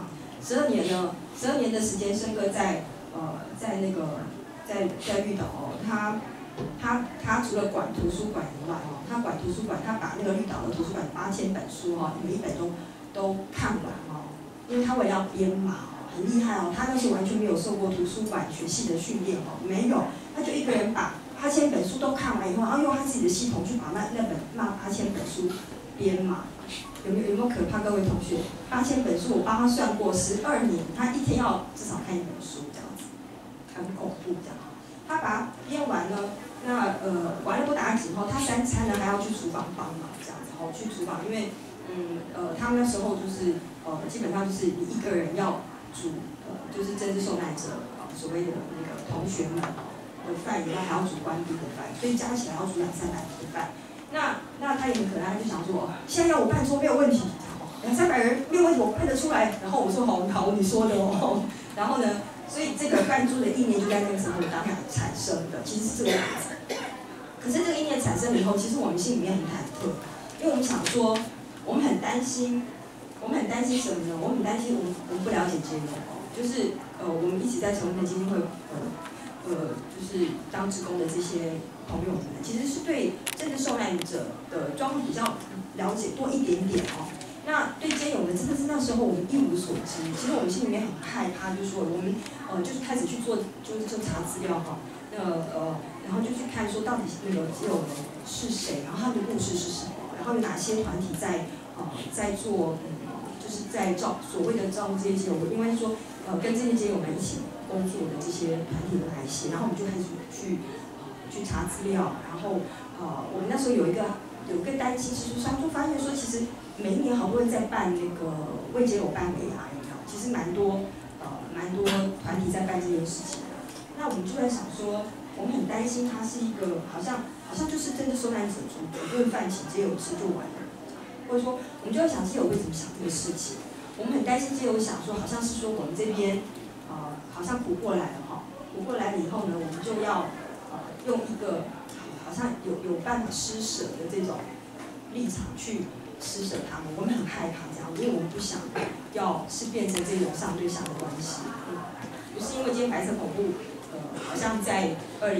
12年呢，12年的时间，生哥在那个在绿岛哦，他除了管图书馆以外哦，他管图书馆，他把那个绿岛的图书馆8000本书哈，每一本都看完哦，因为他为了要编码哦，很厉害哦，他那时候完全没有受过图书馆学系的训练哦，没有，他就一个人把8000本书都看完以后，然后用他自己的系统去把那8000本书编码。有没有可怕？各位同学，8000本书我帮他算过，12年，他一天要至少看1本书这样子，很恐怖这样。他把它编完呢，那完了不打紧后，他3餐呢还要去厨房帮忙这样子，哦，去厨房，因为他们那时候就是基本上就是你一个人要煮就是政治受难者所谓的那个同学们的饭，以外还要煮官兵的饭，所以加起来要煮200-300人的饭。那他也很可爱，他就想说，现在要我办桌没有问题，200-300人没有问题，我办得出来。然后我说好，你说的哦。然后呢，所以这个办桌的意念就在那个时候当下产生的，其实是这个样子。可是这个意念产生了以后，其实我们心里面很忐忑，因为我们想说，我们很担心什么呢？我们很担心我们不了解街友哦，就是我们一起在成文基金会就是当志工的这些朋友们，其实是对政治受难者的状况比较了解多一点点哦。那对街友们真的是那时候我们一无所知，其实我们心里面很害怕，就是说我们就是开始去做，就是查资料哈，然后就去看说到底那个街友们是谁，然后他们的故事是什么，然后有哪些团体在做就是在所谓的照顾这些街友，因为说跟这些街友们一起工作的这些团体有哪一些，然后我们就开始去查资料，然后我们那时候有一个担心，其实就发现说，其实每一年好多人在办那个为街友办尾牙，有没有？其实蛮多团体在办这件事情的。那我们就在想说，我们很担心它是一个好像就是真的受难者煮顿饭请街友吃就完了，或者说我们就在想街友会怎么想这个事情。我们很担心街友想说，好像是说我们这边好像苦过来了哈，苦过来了以后呢，我们就要用一个好像有办法施舍的这种立场去施舍他们，我们很害怕这样，因为我们不想要是变成这种上对下的关系。不是因为今天白色恐怖，好像在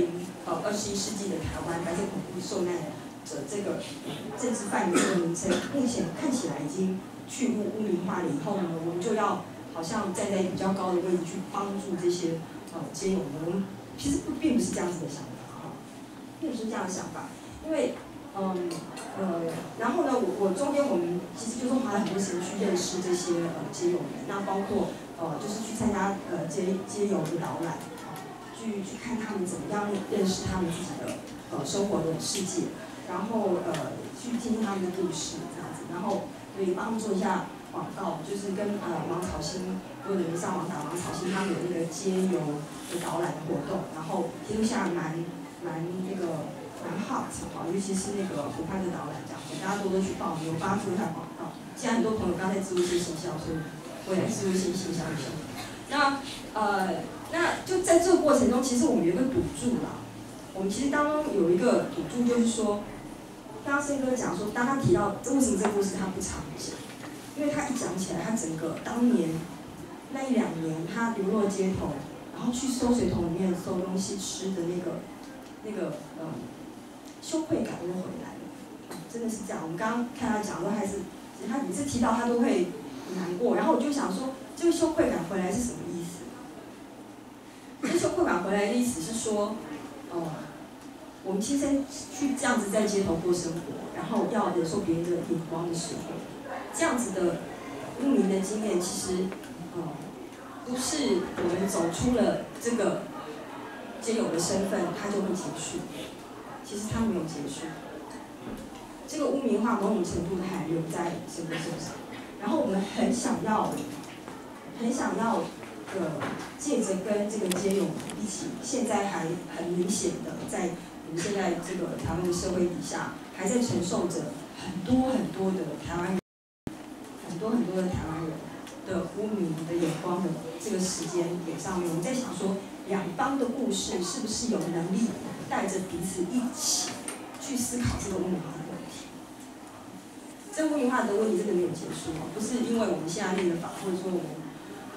21世纪的台湾，白色恐怖受难者这个政治犯的这个名称，目前看起来已经去污名化了以后呢，我们就要好像站在比较高的位置去帮助这些街友们。我们其实并不是这样子的想法哈，并不是这样的想法，因为然后呢，我中间我们其实就是花了很多时间去认识这些街友们，那包括就是去参加街友的导览，去看他们怎么样认识他们自己的生活的世界，然后去听听他们的故事这样子，然后可以帮助一下广告，就是跟王草心，如果你们上网打王草心，他们有那个街友的导览活动，然后听下蛮hot 哈，尤其是那个湖畔的导览这样子，大家多多去报名，我帮他做一下广告。既然很多朋友刚才植入一些行销，所以我也植入一些行销一下。那就在这个过程中，其实我们有一个赌注啦。我们其实当中有一个赌注，就是说，刚刚森哥讲说，当他提到为什么这个故事他不常讲，因为他一讲起来，他整个当年那1-2年，他流落街头，然后去收水桶里面收东西吃的那个羞愧感又回来了，真的是这样。我们刚刚看他讲说，还是他每次提到他都会很难过，然后我就想说，这个羞愧感回来是什么意思？这羞愧感回来的意思是说，我们亲身去这样子在街头过生活，然后要忍受别人的眼光的时候，这样子的污名的经验，其实不是我们走出了这个街友的身份，它就会结束。其实它没有结束，这个污名化某种程度的还留在身份身上。然后我们很想要借着跟这个街友一起，现在还很明显的在我们现在这个台湾的社会底下，还在承受着很多的台湾人，很多的台湾人的污名的眼光的这个时间点上面，我们在想说，两方的故事是不是有能力带着彼此一起去思考这个污名化的问题？这污名化的问题真的没有结束，不是因为我们现在立了法，或者说我们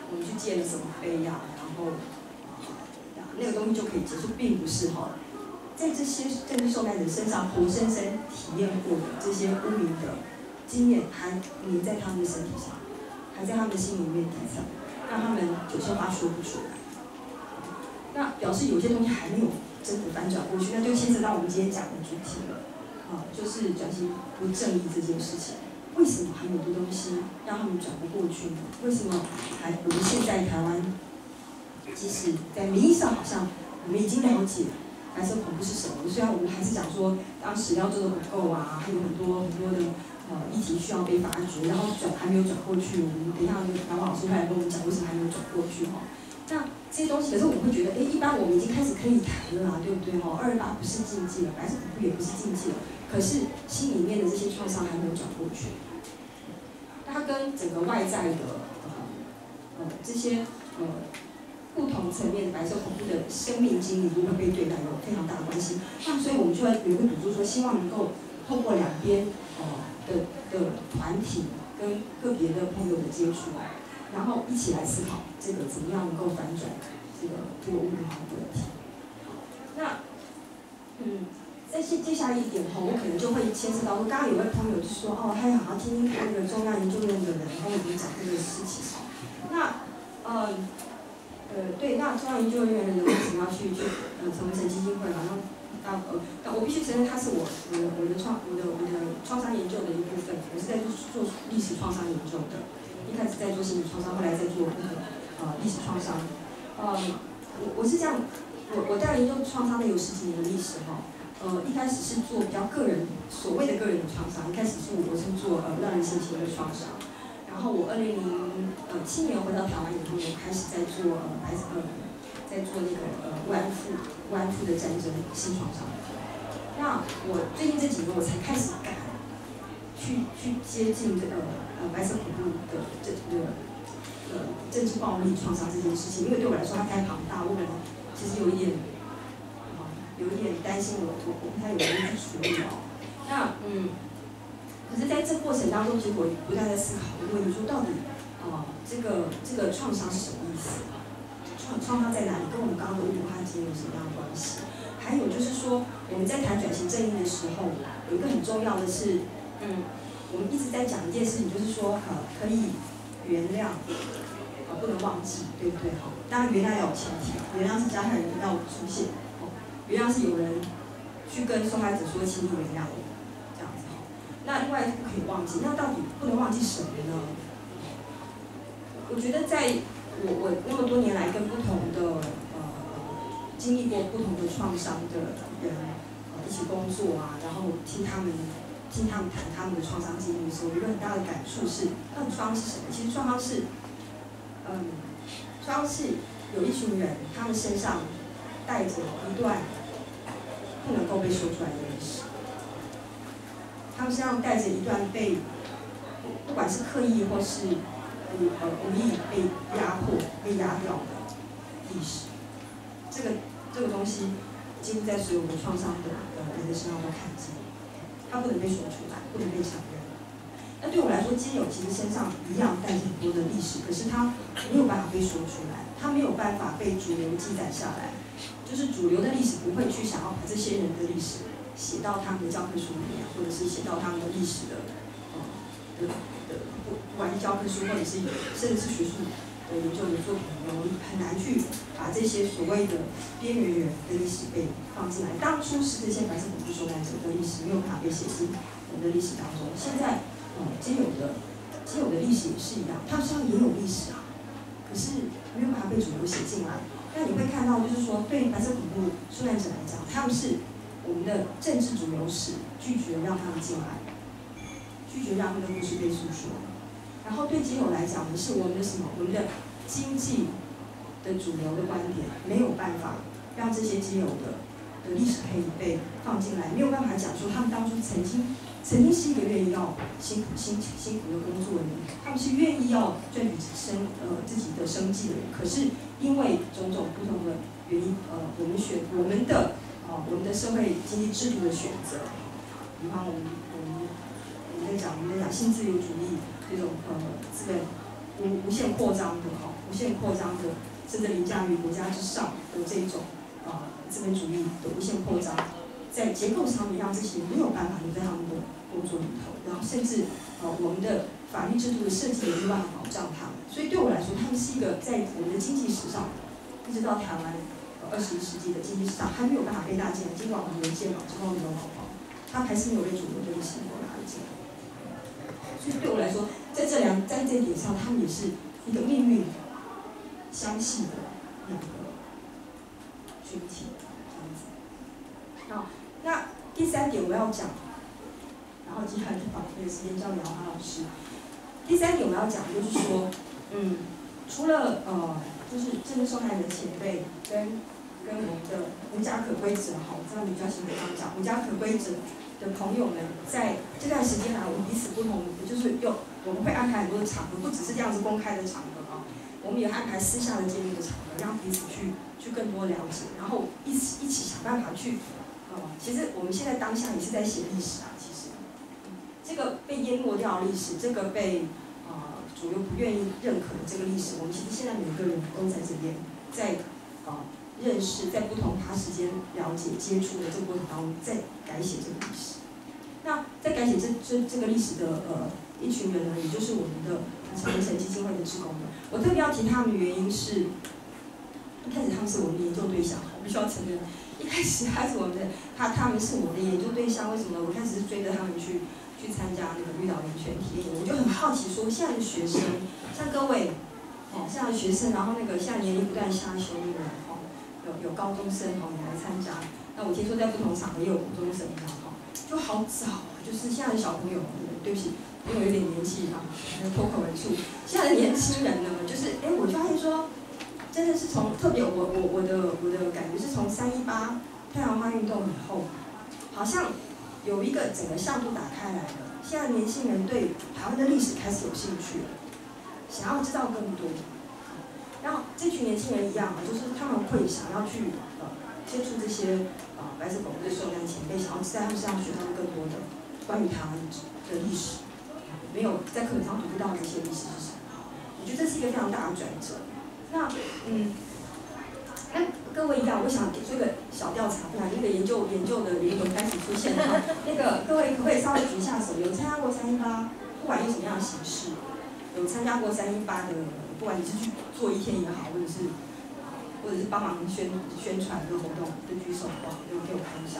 我们去建了什么碑呀，然后那个东西就可以结束，并不是哈。在这些政治受害者身上活生生体验过的这些污名的经验，还粘在他们的身体上，还在他们的心里面底层，让他们有些话说不出来。那表示有些东西还没有真的反转过去，那就牵扯到我们今天讲的主题了，就是转型不正义这件事情。为什么还有的东西让他们转不过去呢？为什么我们现在台湾，即使在名义上好像我们已经了解白色恐怖是什么，虽然我们还是讲说当时要做的不够啊，还有很多的议题需要被发掘，然后还没有转过去。我们等一下南华老师会来跟我们讲为什么还没有转过去哈。那这些东西，可是我们会觉得，一般我们已经开始可以谈了啊，对不对哈？228不是禁忌了，白色恐怖也不是禁忌了，可是心里面的这些创伤还没有转过去。它跟整个外在的这些不同层面的白色恐怖的生命经历如何被对待有非常大的关系。那所以我们就会有一个赌注说，希望能够透过两边的团体跟个别的朋友的接触，然后一起来思考这个怎么样能够反转这个污名化的问题。那在接下来一点我可能就会牵涉到说，刚刚有位朋友就说他想要听那个中央研究院的人跟我们讲这个事情那对，那中央研究院的人为什么要去成为神基金会嘛？那我必须承认，它是我的创伤研究的一部分。我是在做历史创伤研究的，一开始在做心理创伤，后来在做历史创伤。我是这样，我大概研究创伤的有10几年的历史一开始是做比较个人，所谓的个人的创伤。一开始我是做让人心情的创伤。然后我2007年回到台湾以后，开始在做那个慰安妇的战争性创伤。那我最近这几年我才开始敢去接近白色恐怖的政治暴力创伤这件事情，因为对我来说它太庞大，我可能其实有一点担心我不太有能力去处理那可是在这过程当中，其实我不断在思考一个问题，说到底这个创伤是什么意思？创伤在哪里？跟我们刚刚的污名化经验有什么样的关系？还有就是说，我们在谈转型正义的时候，有一个很重要的是，我们一直在讲一件事情，就是说可以原谅，不能忘记，对不对？当然原谅要有前提，原谅是加害人要出现，原谅是有人去跟受害者说，请你原谅我，这样子那另外不可以忘记，那到底不能忘记什么呢？我觉得在我那么多年来跟不同的经历过不同的创伤的人一起工作啊，然后听他们谈他们的创伤经历的时候，有一个很大的感触是，到底创伤是什么？其实创伤是有一群人，他们身上带着一段不能够被说出来的历史。他们身上带着一段被，不管是刻意或是无意被压迫、被压掉的历史。这个东西几乎在所有的创伤的人的身上都看见，它不能被说出来，不能被承认。那对我来说，街友其实身上一样带着很多的历史，可是它没有办法被说出来，它没有办法被主流记载下来。就是主流的历史不会去想要把这些人的历史写到他们的教科书里面，或者是写到他们的历史的不管是教科书，或者是甚至是学术的研究的作品里面，我们很难去把这些所谓的边缘人的历史被放进来。当初是这些白色恐怖受害者的历史没有办法被写进我们的历史当中，现在街友的历史也是一样，他们身上也有历史啊，可是没有办法被主流写进来。那你会看到，就是说，对于白色恐怖受难者来讲，他们是我们的政治主流史拒绝让他们进来，拒绝让他们的故事被诉说。然后对街友来讲呢，是我们的什么？我们的经济的主流的观点没有办法让这些街友的历史可以被放进来，没有办法讲说他们当初曾经是一个愿意要辛苦的工作的人，他们是愿意要赚取自己的生计的人，可是因为种种不同的原因，我们的社会经济制度的选择，比方我们在讲新自由主义这种资本无限扩张的无限扩张的，甚至凌驾于国家之上的这种资本主义的无限扩张，在结构上面让这些人没有办法留在他们的工作里头，然后甚至我们的法律制度的设计也没有办法保障他们。所以对我来说，他们是一个在我们的经济史上，一直到台湾21世纪的经济史上还没有办法被纳进来。尽管我们有健保，尽管我们有劳保，他还是没有被主流的历史能够纳进来。所以对我来说，在这一点上，他们也是一个命运相系的两个群体，这样子。好，那第3点我要讲，然后接下来就把这个时间交给姚华老师。第3点我要讲就是说，除了就是政治受害人前辈跟我们的无家可归者，这样比较喜欢这样讲，无家可归者的朋友们，在这段时间来，我们彼此不同，就是我们会安排很多的场合，不只是这样子公开的场合我们也安排私下的见面的场合，让彼此去更多了解，然后一起想办法去，其实我们现在当下也是在写历史其实，这个被淹没掉的历史，这个被主流不愿意认可的这个历史，我们其实现在每个人都在这边，在认识，在不同时间了解、接触的这个过程当中，在改写这个历史。那在改写这个历史的一群人呢，也就是我们的长庚基金会的志工们。我特别要提他们的原因是，一开始他们是我们的研究对象，我必须要承认，一开始他是我们的，他们是我们的研究对象。为什么呢？我开始是追着他们去参加那个绿岛人权体验营，我就很好奇说，现在的学生，像各位，现在的学生，然后那个现在年龄不断下修那个有高中生也来参加。那我听说在不同场合也有国中生就好早，就是现在的小朋友，对不起，因为我有点年纪脱口而出。现在的年轻人呢，就是我就发现说，真的是从特别我的感觉是从318太阳花运动以后，好像有一个整个向度打开来了。现在年轻人对台湾的历史开始有兴趣了，想要知道更多。然后这群年轻人一样就是他们会想要去接触这些白色恐怖的受难前辈，想要在他们身上学到更多的关于台湾的历史，没有在课本上读不到这些历史是什么？我觉得这是一个非常大的转折。那各位一样，我想做一个小调查，不然那个研究的灵魂开始出现了。那个各位可不可以稍微举一下手？有参加过318，不管用什么样的形式，有参加过318的，不管你是去做1天也好，或者是帮忙宣传的活动，就举手就给我分享。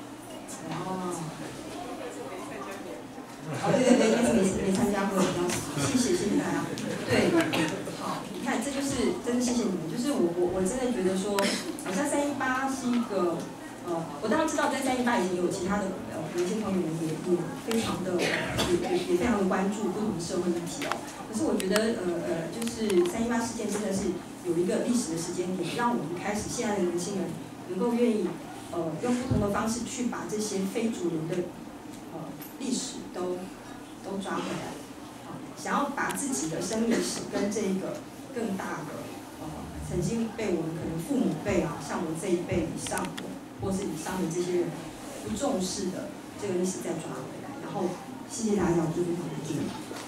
对，应该是没参加过，比较谢谢大家。对，好，你看这就是真的谢谢你们，就是我真的觉得说，好像318是一个我当然知道在318已经有其他的有一些朋友们也非常的也非常的关注不同的社会议题可是我觉得就是318事件真的是有一个历史的时间点，让我们开始现在的年轻人能够愿意用不同的方式去把这些非主流的历史都抓回来，想要把自己的生命史跟这个更大的曾经被我们可能父母辈像我这一辈以上的或是以上的这些人不重视的这个历史再抓回来。然后谢谢大家，我就非常的敬意。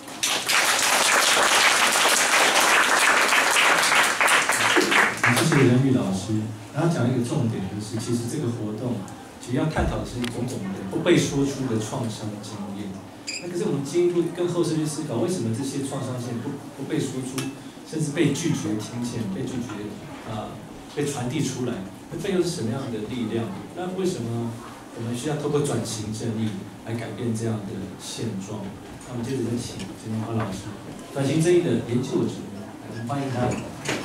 谢谢任玉老师。然后讲一个重点，就是其实这个活动主要探讨的是种种的不被说出的创伤经验。那可是我们进一步跟后世去思考，为什么这些创伤性不被说出，甚至被拒绝听见、被拒绝被传递出来？那背后是什么样的力量？那为什么我们需要透过转型正义来改变这样的现状？那我们接着就请陈明华老师，转型正义的研究者，来欢迎他。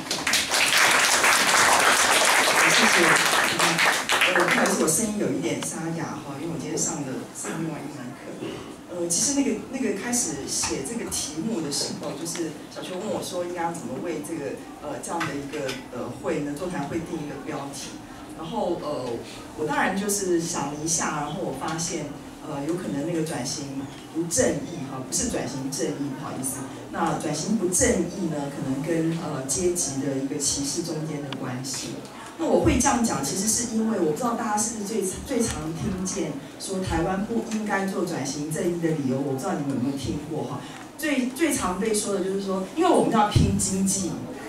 谢谢。不好意思，我声音有一点沙哑因为我今天上另外一门课。其实那个开始写这个题目的时候，就是小球问我说应该要怎么为这个这样的一个会呢座谈会定一个标题。然后我当然就是想了一下，然后我发现有可能那个转型不正义不是转型正义，不好意思。那转型不正义呢，可能跟阶级的一个歧视中间的关系。 那我会这样讲，其实是因为我不知道大家是不是最常听见说台湾不应该做转型正义的理由，我不知道你们有没有听过哈？最常被说的就是说，因为我们要拼经济。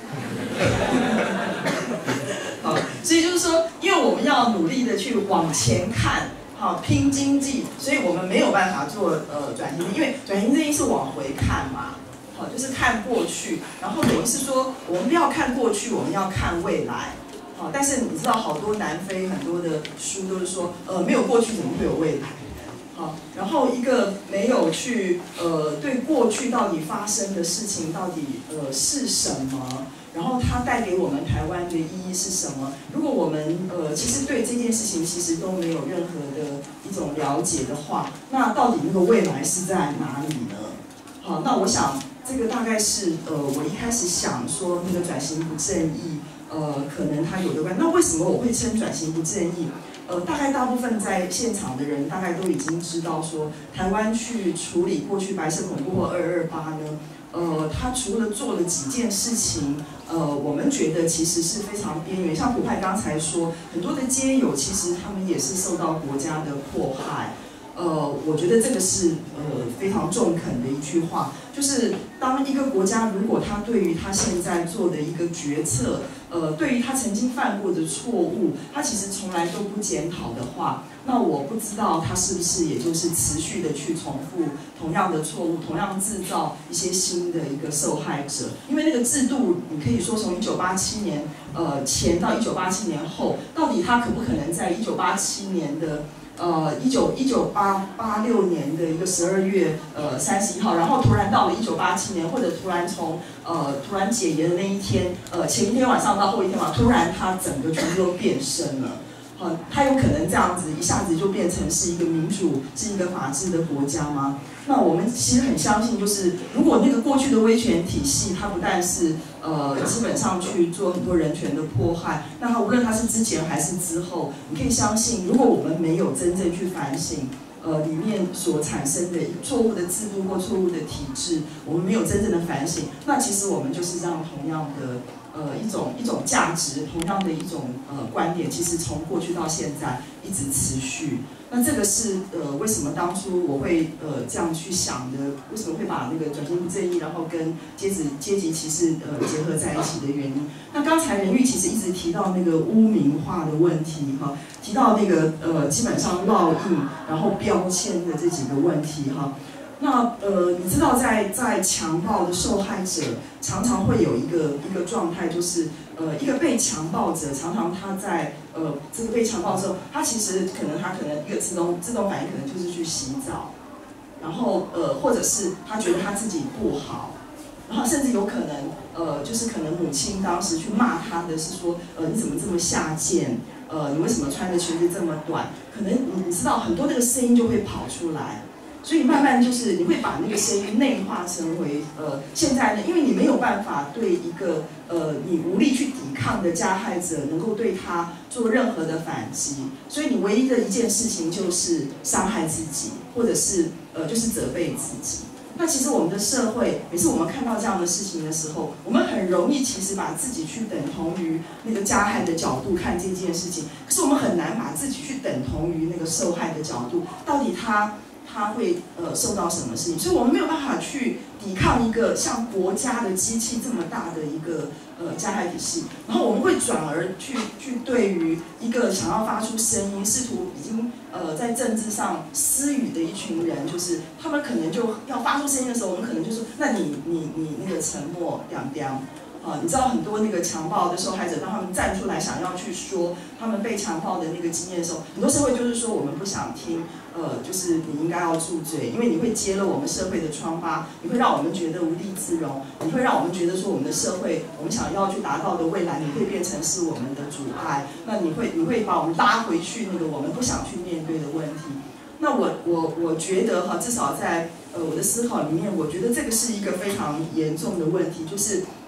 好，所以就是说，因为我们要努力的去往前看，好拼经济，所以我们没有办法做转型，因为转型正义是往回看嘛，好就是看过去，然后等于是说我们不要看过去，我们要看未来，好，但是你知道好多南非很多的书都是说，没有过去怎么会有未来？好，然后一个没有去对过去到底发生的事情到底是什么？然后它带给我们台湾的意义是什么？如果我们其实对这件事情其实都没有任何的一种了解的话，那到底那个未来是在哪里呢？好，那我想这个大概是我一开始想说那个转型不正义，可能它有的关。那为什么我会称转型不正义？大概大部分在现场的人大概都已经知道说，台湾去处理过去白色恐怖或228呢，他除了做了几件事情，我们觉得其实是非常边缘。像普派刚才说，很多的街友其实他们也是受到国家的迫害。我觉得这个是非常中肯的一句话，就是当一个国家如果他对于他现在做的一个决策，对于他曾经犯过的错误，他其实从来都不检讨的话，那我不知道他是不是也就是持续的去重复同样的错误，同样制造一些新的一个受害者。因为那个制度，你可以说从1987年前到1987年后，到底他可不可能在1987年的1986年的一个12月31号，然后突然到了1987年，或者突然从突然解严的那一天，前一天晚上到后一天晚上，突然它整个全部都变身了。它有可能这样子一下子就变成是一个民主、是一个法治的国家吗？那我们其实很相信，就是如果那个过去的威权体系，它不但是基本上去做很多人权的迫害，那它无论它是之前还是之后，你可以相信，如果我们没有真正去反省，里面所产生的错误的制度或错误的体制，我们没有真正的反省，那其实我们就是让同样的一种价值，同样的一种观点，其实从过去到现在一直持续。那这个是为什么当初我会这样去想的？为什么会把那个转型不正义，然后跟阶级歧视结合在一起的原因？那刚才仁郁其实一直提到那个污名化的问题哈，提到那个基本上烙印然后标签的这几个问题哈。那你知道在强暴的受害者常常会有一个状态，就是一个被强暴者常常他在这个被强暴之后，他其实可能一个自动反应可能就是去洗澡，然后或者是他觉得他自己不好，然后甚至有可能就是可能母亲当时去骂他的是说你怎么这么下贱，你为什么穿的裙子这么短，可能你知道很多那个声音就会跑出来。所以慢慢就是你会把那个声音内化成为现在呢，因为你没有办法对一个你无力去抵抗的加害者能够对他做任何的反击，所以你唯一的一件事情就是伤害自己，或者是就是责备自己。那其实我们的社会，每次我们看到这样的事情的时候，我们很容易其实把自己去等同于那个加害的角度看这件事情，可是我们很难把自己去等同于那个受害的角度，到底他会受到什么事情？所以我们没有办法去抵抗一个像国家的机器这么大的一个加害体系，然后我们会转而去对于一个想要发出声音、试图已经在政治上私语的一群人，就是他们可能就要发出声音的时候，我们可能就说，那你那个沉默两。你知道很多那个强暴的受害者，当他们站出来想要去说他们被强暴的那个经验的时候，很多社会就是说我们不想听，就是你应该要住嘴，因为你会揭了我们社会的疮疤，你会让我们觉得无地自容，你会让我们觉得说我们的社会，我们想要去达到的未来，你会变成是我们的阻碍，那你会把我们拉回去那个我们不想去面对的问题。那我觉得哈，至少在我的思考里面，我觉得这个是一个非常严重的问题，就是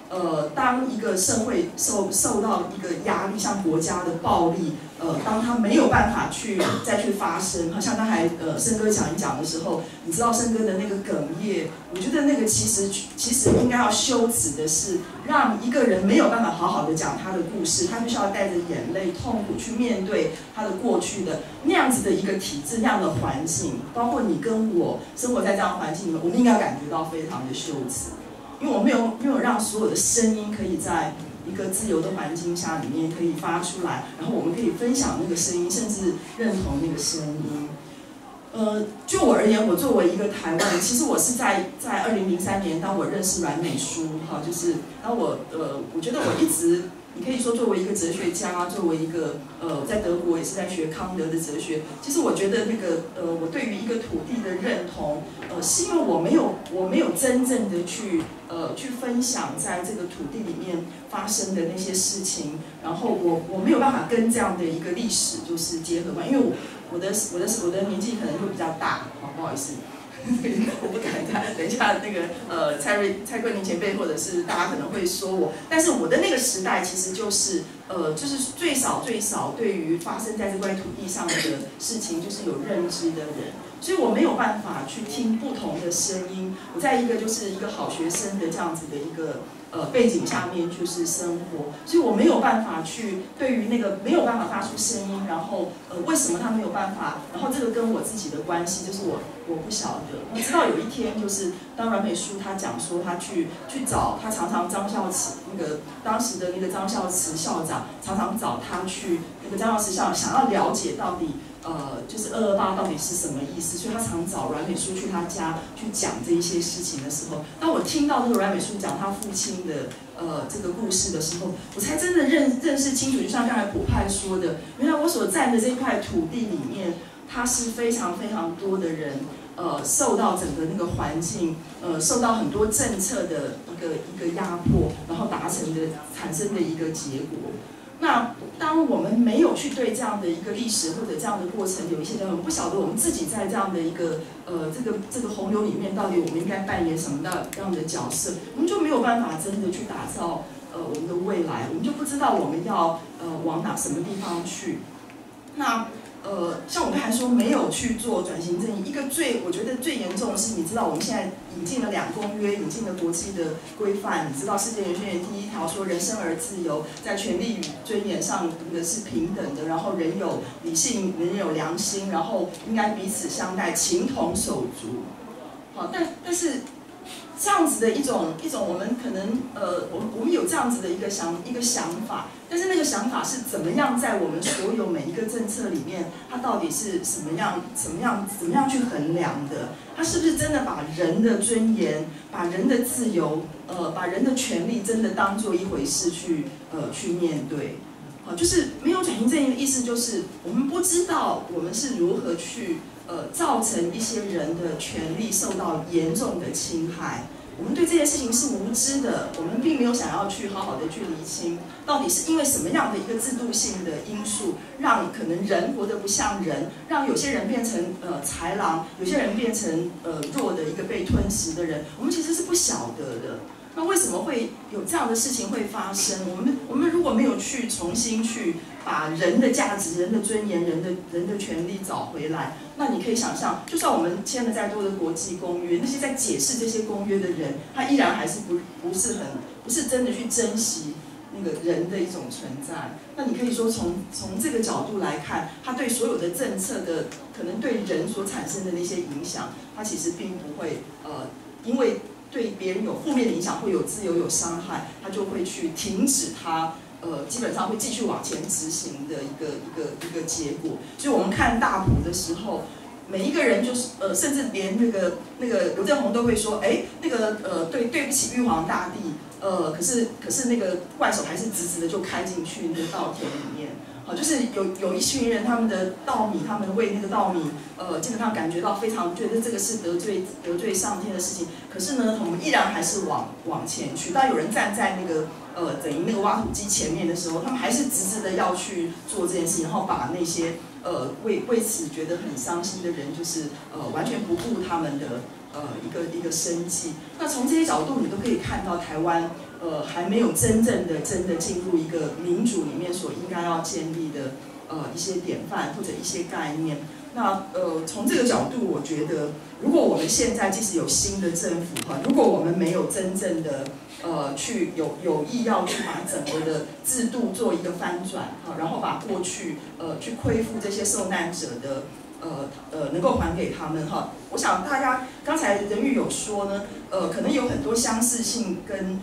当一个社会受到一个压力，像国家的暴力，当他没有办法再去发声，好像刚才申哥讲一讲的时候，你知道申哥的那个哽咽，我觉得那个其实应该要羞耻的是，让一个人没有办法好好的讲他的故事，他必须要带着眼泪、痛苦去面对他的过去的那样子的一个体制、那样的环境，包括你跟我生活在这样的环境里面，我们应该感觉到非常的羞耻。因为我没有让所有的声音可以在一个自由的环境下里面可以发出来，然后我们可以分享那个声音，甚至认同那个声音。就我而言，我作为一个台湾人，其实我是在2003年，当我认识阮美淑，哈，然后我觉得我一直，你可以说作为一个哲学家，作为一个在德国也是在学康德的哲学，其实我觉得那个我对于一个土地的认同，是因为我没有真正的去分享在这个土地里面发生的那些事情，然后我没有办法跟这样的一个历史就是结合嘛，因为我的年纪可能会比较大，不好意思。我不敢看，等一下那个蔡桂林前辈或者是大家可能会说我，但是我的那个时代其实就是最少对于发生在这块土地上的事情就是有认知的人，所以我没有办法去听不同的声音。我在一个就是一个好学生的这样子的一个背景下面就是生活，所以我没有办法去对于那个没有办法发出声音，然后为什么他没有办法，然后这个跟我自己的关系就是我不晓得。我知道有一天就是当阮美淑他讲说他去找他常常张孝慈那个当时的那个张孝慈校长常常找他去那个张孝慈校长想要了解到底就是228到底是什么意思，所以他常找阮美淑去他家去讲这一些事情的时候，当我听到这个阮美淑讲他父亲的这个故事的时候，我才真的认识清楚，就像刚才普派说的，原来我所站的这块土地里面，它是非常非常多的人受到整个那个环境受到很多政策的一个压迫，然后产生的一个结果。那当我们没有去对这样的一个历史或者这样的过程有一些人不晓得我们自己在这样的一个这个洪流里面到底我们应该扮演什么样的角色，我们就没有办法真的去打造我们的未来，我们就不知道我们要往什么地方去。那像我刚才说没有去做转型正义，我觉得最严重的是，你知道我们现在引进了2公约，引进了国际的规范，你知道世界人权宣言第1条说人生而自由，在权利与尊严上是平等的，然后人有理性，人有良心，然后应该彼此相待，情同手足。好，但是这样子的一种我们可能我们有这样子的一个想法，但是那个想法是怎么样在我们所有每一个政策里面，它到底是怎么样去衡量的？它是不是真的把人的尊严、把人的自由、把人的权利真的当做一回事去面对？好，就是没有转型正义的意思，就是我们不知道我们是如何去造成一些人的权利受到严重的侵害。我们对这件事情是无知的，我们并没有想要去好好的去厘清，到底是因为什么样的一个制度性的因素，让可能人活得不像人，让有些人变成豺狼，有些人变成弱的一个被吞噬的人，我们其实是不晓得的。那为什么会有这样的事情会发生？我们如果没有去重新去把人的价值、人的尊严、人的权利找回来，那你可以想象，就算我们签了再多的国际公约，那些在解释这些公约的人，他依然还是不是真的去珍惜那个人的一种存在。那你可以说从这个角度来看，他对所有的政策的可能对人所产生的那些影响，他其实并不会因为对别人有负面的影响，会有自由有伤害，他就会去停止他基本上会继续往前执行的一个结果。所以我们看大埔的时候，每一个人就是甚至连那个刘正宏都会说，那个对不起玉皇大帝，可是那个怪手还是直直的就开进去那个稻田里面。好，就是有一群人，他们的稻米，他们为那个稻米，基本上感觉到非常觉得这个是得罪上天的事情。可是呢，我们依然还是往前去。当有人站在那个等于那个挖土机前面的时候，他们还是直直的要去做这件事情，然后把那些为此觉得很伤心的人，就是完全不顾他们的一个生计。那从这些角度，你都可以看到台湾还没有真的进入一个民主里面所应该要建立的一些典范或者一些概念。那从这个角度，我觉得如果我们现在即使有新的政府哈，如果我们没有真正的去有意要去把整个的制度做一个翻转哈，然后把过去去恢复这些受难者的能够还给他们哈。我想大家刚才仁郁有说呢，可能有很多相似性跟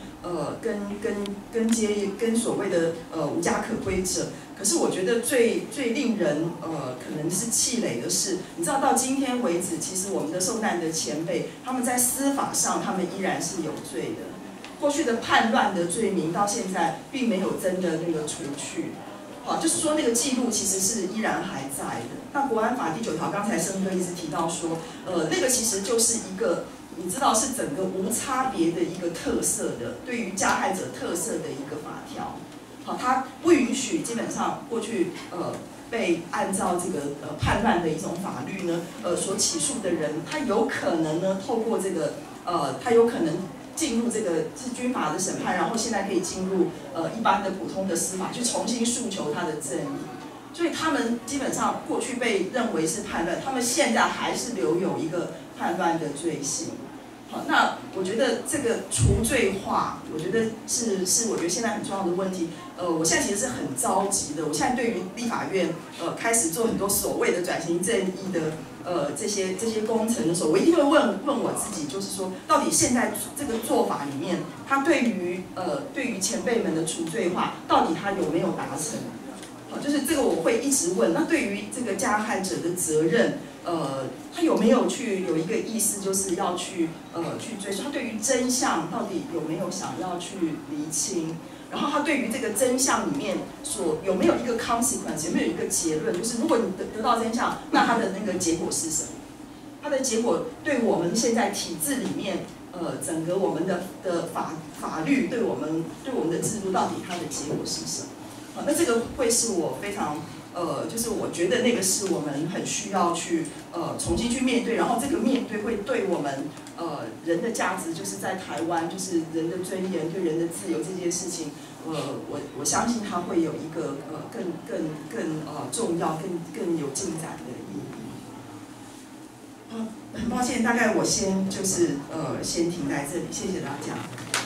所谓的无家可归者。可是我觉得最令人可能是气馁的是，你知道到今天为止，其实我们的受难的前辈，他们在司法上他们依然是有罪的。过去的叛乱的罪名到现在并没有真的那个除去。好，就是说那个记录其实是依然还在的。那国安法第9条，刚才生哥一直提到说，那个其实就是一个，你知道是整个无差别的一个特色的，对于加害者特色的一个法条。好，它不允许基本上过去被按照这个叛乱的一种法律呢，所起诉的人，他有可能呢透过这个他有可能进入这个是军法的审判，然后现在可以进入一般的普通的司法，去重新诉求他的正义。所以他们基本上过去被认为是叛乱，他们现在还是留有一个叛乱的罪行。好，那我觉得这个除罪化，我觉得是我觉得现在很重要的问题。我现在其实是很着急的。我现在对于立法院开始做很多所谓的转型正义的这些工程的时候，我一定会问我自己，就是说，到底现在这个做法里面，它对于前辈们的除罪化，到底它有没有达成？好，就是这个我会一直问。那对于这个加害者的责任，他有没有有一个意识，就是要去追溯？他对于真相到底有没有想要去厘清？然后他对于这个真相里面有没有一个 consequence， 有没有一个结论？就是如果你得到真相，那他的那个结果是什么？他的结果对我们现在体制里面，整个我们的法律对我们的制度到底它的结果是什么？好，那这个会是我非常就是我觉得那个是我们很需要去重新去面对，然后这个面对会对我们人的价值，就是在台湾，就是人的尊严、对人的自由这件事情，我相信它会有一个更重要、更有进展的意义。很抱歉，大概我先停在这里，谢谢大家。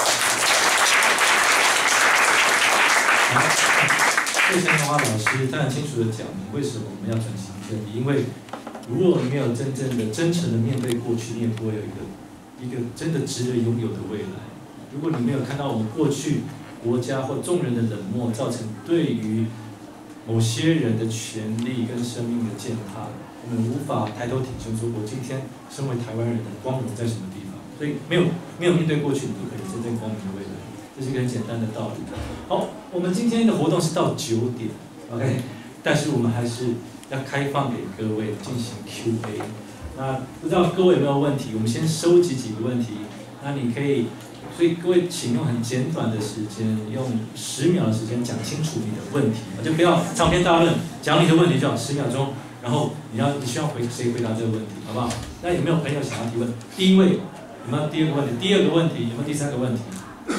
谢陈荣华老师当然清楚的讲明为什么我们要转型正义，因为如果你没有真诚的面对过去，你也不会有一个真的值得拥有的未来。如果你没有看到我们过去国家或众人的冷漠，造成对于某些人的权利跟生命的践踏，我们无法抬头挺胸说，我今天身为台湾人的光荣在什么地方？所以没有面对过去，你不可能真正光明的未来。这是一个很简单的道理。好，我们今天的活动是到9点 ，OK， 但是我们还是要开放给各位进行 Q&A。那不知道各位有没有问题？我们先收集几个问题。那你可以，所以各位请用很简短的时间，用10秒的时间讲清楚你的问题，就不要长篇大论，讲你的问题就好10秒钟。然后你需要谁回答这个问题，好不好？那有没有朋友想要提问？第一位有没有第2个问题？第2个问题有没有第3个问题？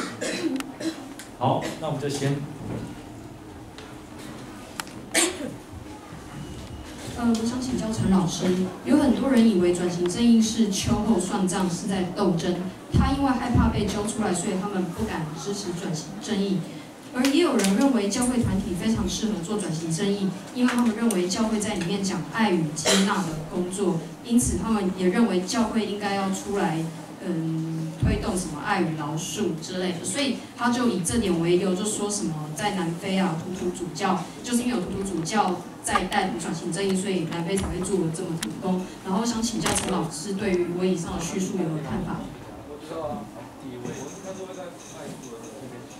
好，那我们就先。
我想请教陈老师，有很多人以为转型正义是秋后算账，是在斗争。他因为害怕被揪出来，所以他们不敢支持转型正义。而也有人认为教会团体非常适合做转型正义，因为他们认为教会在里面讲爱与接纳的工作，因此他们也认为教会应该要出来，推动什么爱与饶恕之类的，所以他就以这点为由，就说什么在南非啊，图图主教就是因为有图图主教在带领转型正义，所以南非才会做得这么成功。然后想请教陈老师对于我以上的叙述有何看法？
我知道啊，第1位，他是会在泰国的那边。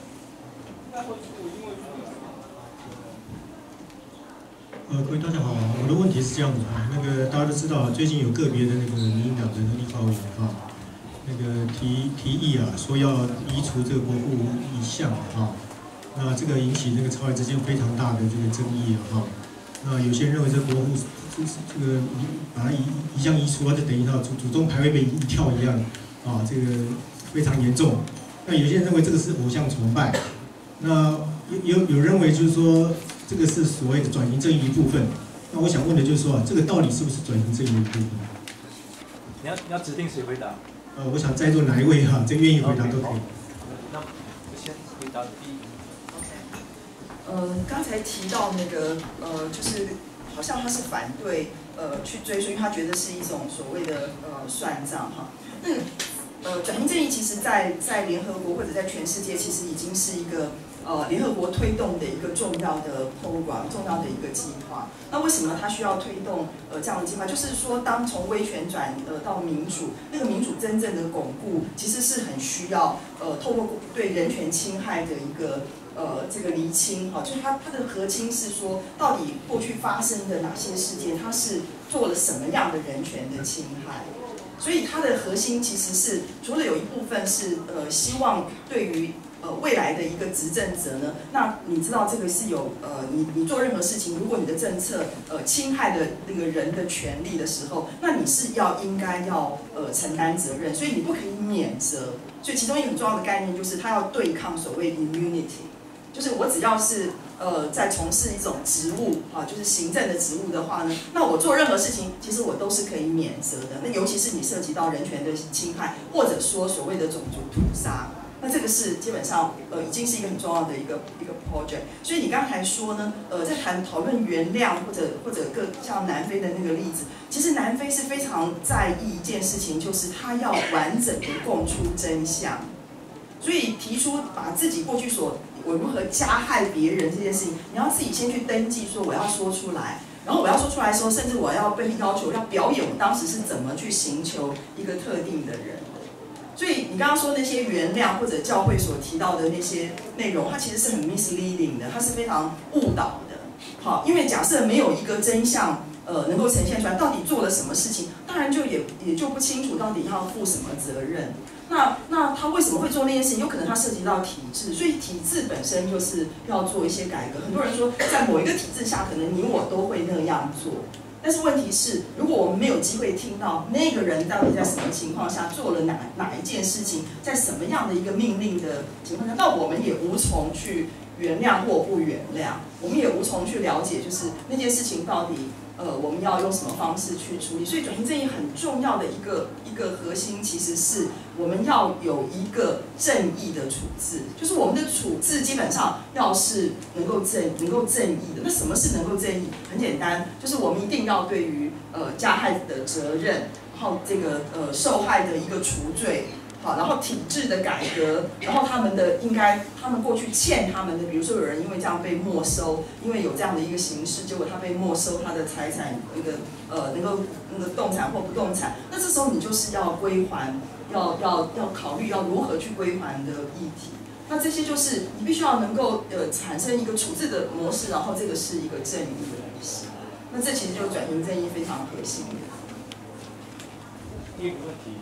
各位大家好，我的问题是这样的啊，那个大家都知道，最近有个别的那个民进党的立法委员啊，那个提议啊，说要移除这个国父遗像啊，那这个引起那个朝野之间非常大的这个争议啊。那有些人认为这国父这个把它遗像移除啊，就等于他祖宗牌位被移跳一样啊，这个非常严重。 那有些人认为这个是偶像崇拜，那有认为就是说这个是所谓的转型正义一部分。那我想问的就是说这个到底是不是转型正义的一部分？
你要指定谁回答？
我想在座哪一位哈，这愿意回答都可以。
那先回答第一。
刚才提到那个就是好像他是反对去追溯，因为他觉得是一种所谓的算账哈。那转型正义其实在联合国或者在全世界其实已经是一个联合国推动的一个重要的 program， 重要的一个计划。那为什么它需要推动这样的计划？就是说，当从威权转到民主，那个民主真正的巩固，其实是很需要透过对人权侵害的一个这个厘清哈，就是它的核心是说，到底过去发生的哪些事件，它是做了什么样的人权的侵害？所以它的核心其实是除了有一部分是希望对于未来的一个执政者呢，那你知道这个是有你做任何事情，如果你的政策侵害了那个人的权利的时候，那你是应该要承担责任，所以你不可以免责。所以其中一个很重要的概念就是它要对抗所谓 immunity， 就是我只要是在从事一种职务就是行政的职务的话呢，那我做任何事情其实我都是可以免责的。那尤其是你涉及到人权的侵害，或者说所谓的种族屠杀。那这个是基本上已经是一个很重要的一个 project， 所以你刚才说呢，在讨论原谅或者像南非的那个例子，其实南非是非常在意一件事情，就是他要完整的供出真相，所以提出把自己过去我如何加害别人这件事情，你要自己先去登记说我要说出来，然后我要说出来的时候，甚至我要被要求要表演我当时是怎么去刑求一个特定的人。所以你刚刚说那些原谅或者教会所提到的那些内容，它其实是很 misleading 的，它是非常误导的。好，因为假设没有一个真相能够呈现出来，到底做了什么事情，当然就也就不清楚到底要负什么责任。那他为什么会做那件事情？有可能他涉及到体制，所以体制本身就是要做一些改革。很多人说，在某一个体制下，可能你我都会那样做。但是问题是，如果我们没有机会听到那个人到底在什么情况下做了哪一件事情，在什么样的一个命令的情况下，那我们也无从去原谅或不原谅，我们也无从去了解，就是那件事情到底我们要用什么方式去处理。所以转型正义很重要的一个核心，其实是我们要有一个正义的处置，就是我们的处置基本上要是能够正义的。那什么是能够正义？很简单，就是我们一定要对于加害的责任，然后这个受害的一个除罪。好，然后体制的改革，然后他们过去欠他们的，比如说有人因为这样被没收，因为有这样的一个形式，结果他被没收他的财产，能够动产或不动产，那这时候你就是要归还，要考虑要如何去归还的议题。那这些就是你必须要能够产生一个处置的模式，然后这个是一个正义的模式。那这其实就是转型正义非常核心的。
第一个问题。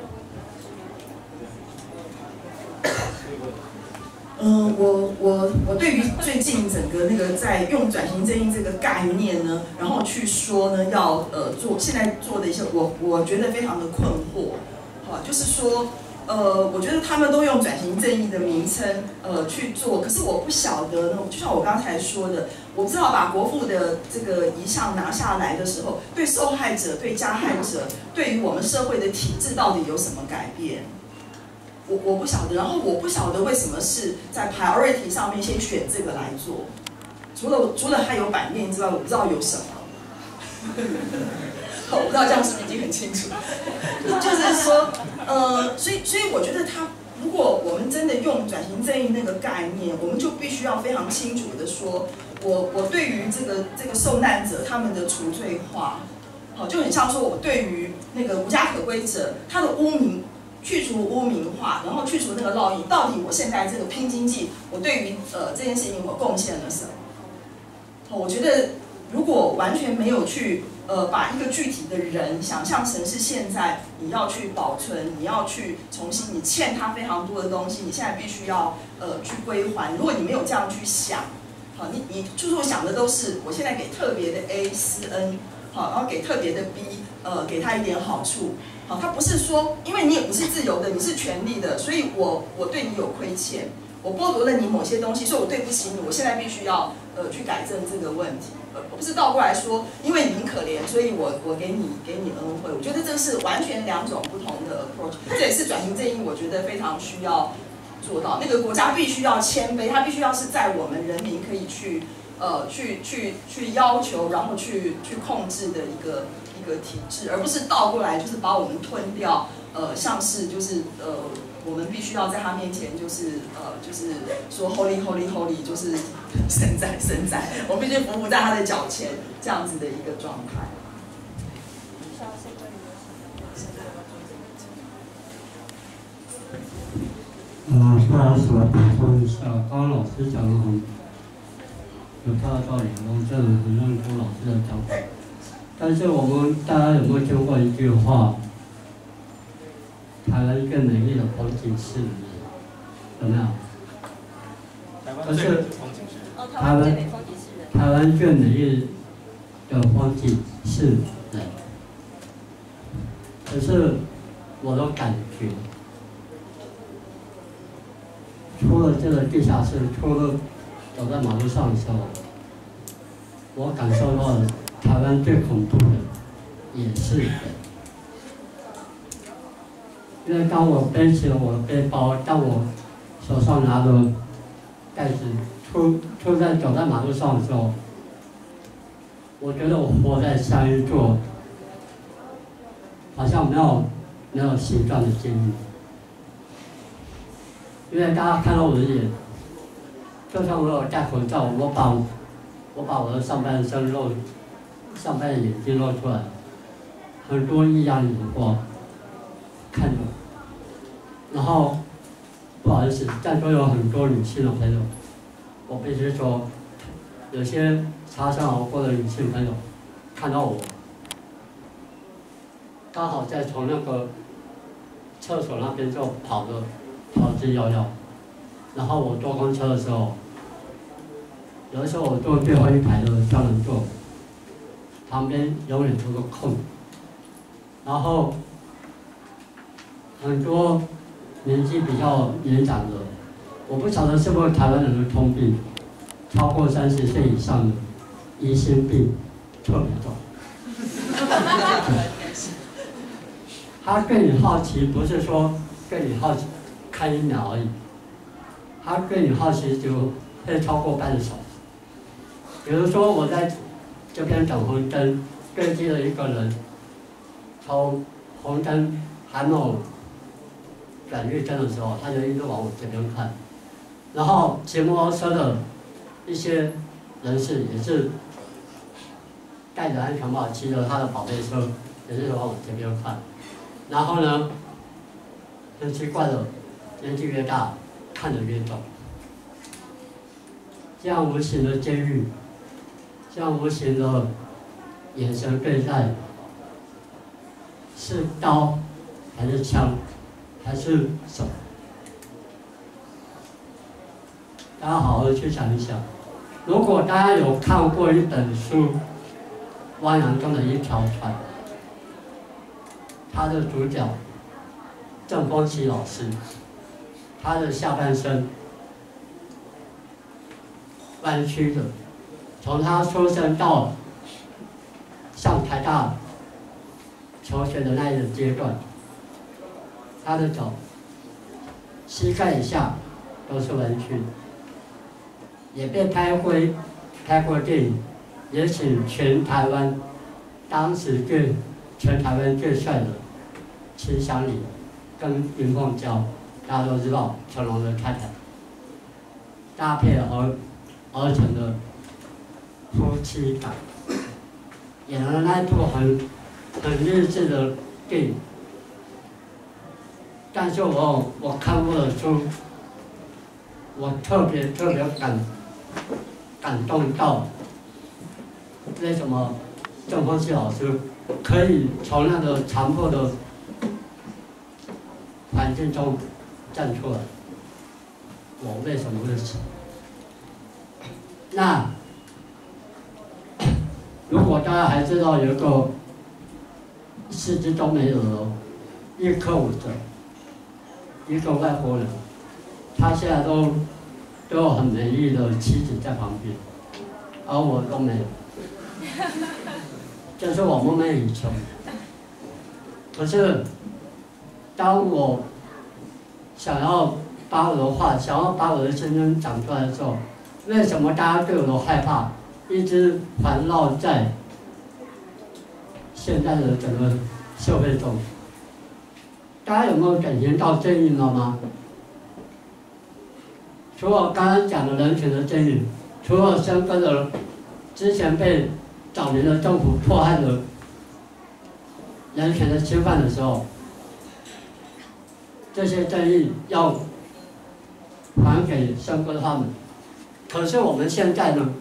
我对于最近整个那个在用转型正义这个概念呢，然后去说呢要现在做的一些，我觉得非常的困惑，好，就是说我觉得他们都用转型正义的名称去做，可是我不晓得呢，就像我刚才说的，我不知道把国父的这个遗像拿下来的时候，对受害者、对加害者、对于我们社会的体制到底有什么改变？我不晓得，然后我不晓得为什么是在 priority 上面先选这个来做，除了它有版面之外，我不知道有什么。我不知道这样是不是已经很清楚？就是说，所以我觉得如果我们真的用转型正义那个概念，我们就必须要非常清楚的说，我对于这个受难者他们的除罪化，好，就很像说我对于那个无家可归者他的污名。去除污名化，然后去除那个烙印，到底我现在这个拼经济，我对于这件事情我贡献了什么？我觉得如果完全没有去把一个具体的人想象成是现在你要去保存，你要去重新，你欠他非常多的东西，你现在必须要去归还。如果你没有这样去想，好，你就是我想的都是我现在给特别的 A 私 N，好，然后给特别的 B 给他一点好处。好，他不是说，因为你也不是自由的，你是权利的，所以我对你有亏欠，我剥夺了你某些东西，所以我对不起你，我现在必须要去改正这个问题。我不是倒过来说，因为你很可怜，所以我给你恩惠。我觉得这是完全两种不同的 approach， 这也是转型正义我觉得非常需要做到。那个国家必须要谦卑，它必须要是在我们人民可以去要求，然后去控制的一个体制，而不是倒过来就是把我们吞掉。像是就是我们必须要在他面前就是说 holy holy holy， 就是神在，我们必须匍匐在他的脚前，这样子的一个状态。
不好意思，我补充一下，刚刚老师讲的很有他的道理，我真的很认同老师的讲法。但是我们大家有没有听过一句话？台湾最美丽的风景是，有没有？台湾最美丽的风景是人。可是我的感觉，出了这个地下室，出了走在马路上的时候，我感受到了台湾最恐怖的也是人。因为当我背起了我的背包，当我手上拿着袋子走在马路上的时候，我觉得我活在像一座好像没有形状的监狱。因为大家看到我的脸，就算我有戴口罩，我把我的上半眼睛露出来，很多异样的眼光看着我。然后不好意思，在座有很多女性的朋友，我必须说，有些擦身而过的女性朋友看到我，刚好在从那个厕所那边就跑之夭夭。然后我坐公车的时候，有的时候我坐最后一排的双人座，旁边永远有个空。然后很多年纪比较年长的，我不晓得是不是台湾人的通病，超过30岁以上的疑心病特别重。他对你好奇，不是说对你好奇看1秒而已，他对你好奇就会超过半小时。比如说我在这边等红灯，对接了一个人，从红灯还没有转绿灯的时候，他就一直往我这边看。然后骑摩托车的一些人士也是戴着安全帽，骑着他的宝贝车，也是往我这边看。然后呢，很奇怪的，年纪越大，看得越重。这样无形的监狱，这样无形的眼神对待，是刀还是枪？还是什么？大家好好去想一想。如果大家有看过一本书《汪洋中的一条船》，他的主角郑丰琪老师，他的下半身弯曲的，从他出生到上台大求学的那一个阶段。他的脚、膝盖以下都是弯曲的，也被拍过电影，也请全台湾当时全台湾最帅的秦祥林跟林凤娇，大家都知道成龙的太太，搭配而成的夫妻档，演了那一部很励志的电影。但是我看过的书，我特别感动到，为什么郑丰琪老师可以从那个残破的环境中站出来？我为什么会死？那如果大家还知道有一个四肢都没有了，一科5的，一个外国人，他现在都有很美丽的妻子在旁边，而我都没有，这是我梦寐以求。可是，当我想要把我的话，想要把我的先生讲出来的时候，为什么大家对我的害怕一直环绕在现在的整个社会中？大家有没有感觉到正义了吗？除了刚刚讲的人权的正义，除了深刻的之前被早年的政府迫害的人权的侵犯的时候，这些正义要还给深刻他们。可是我们现在呢，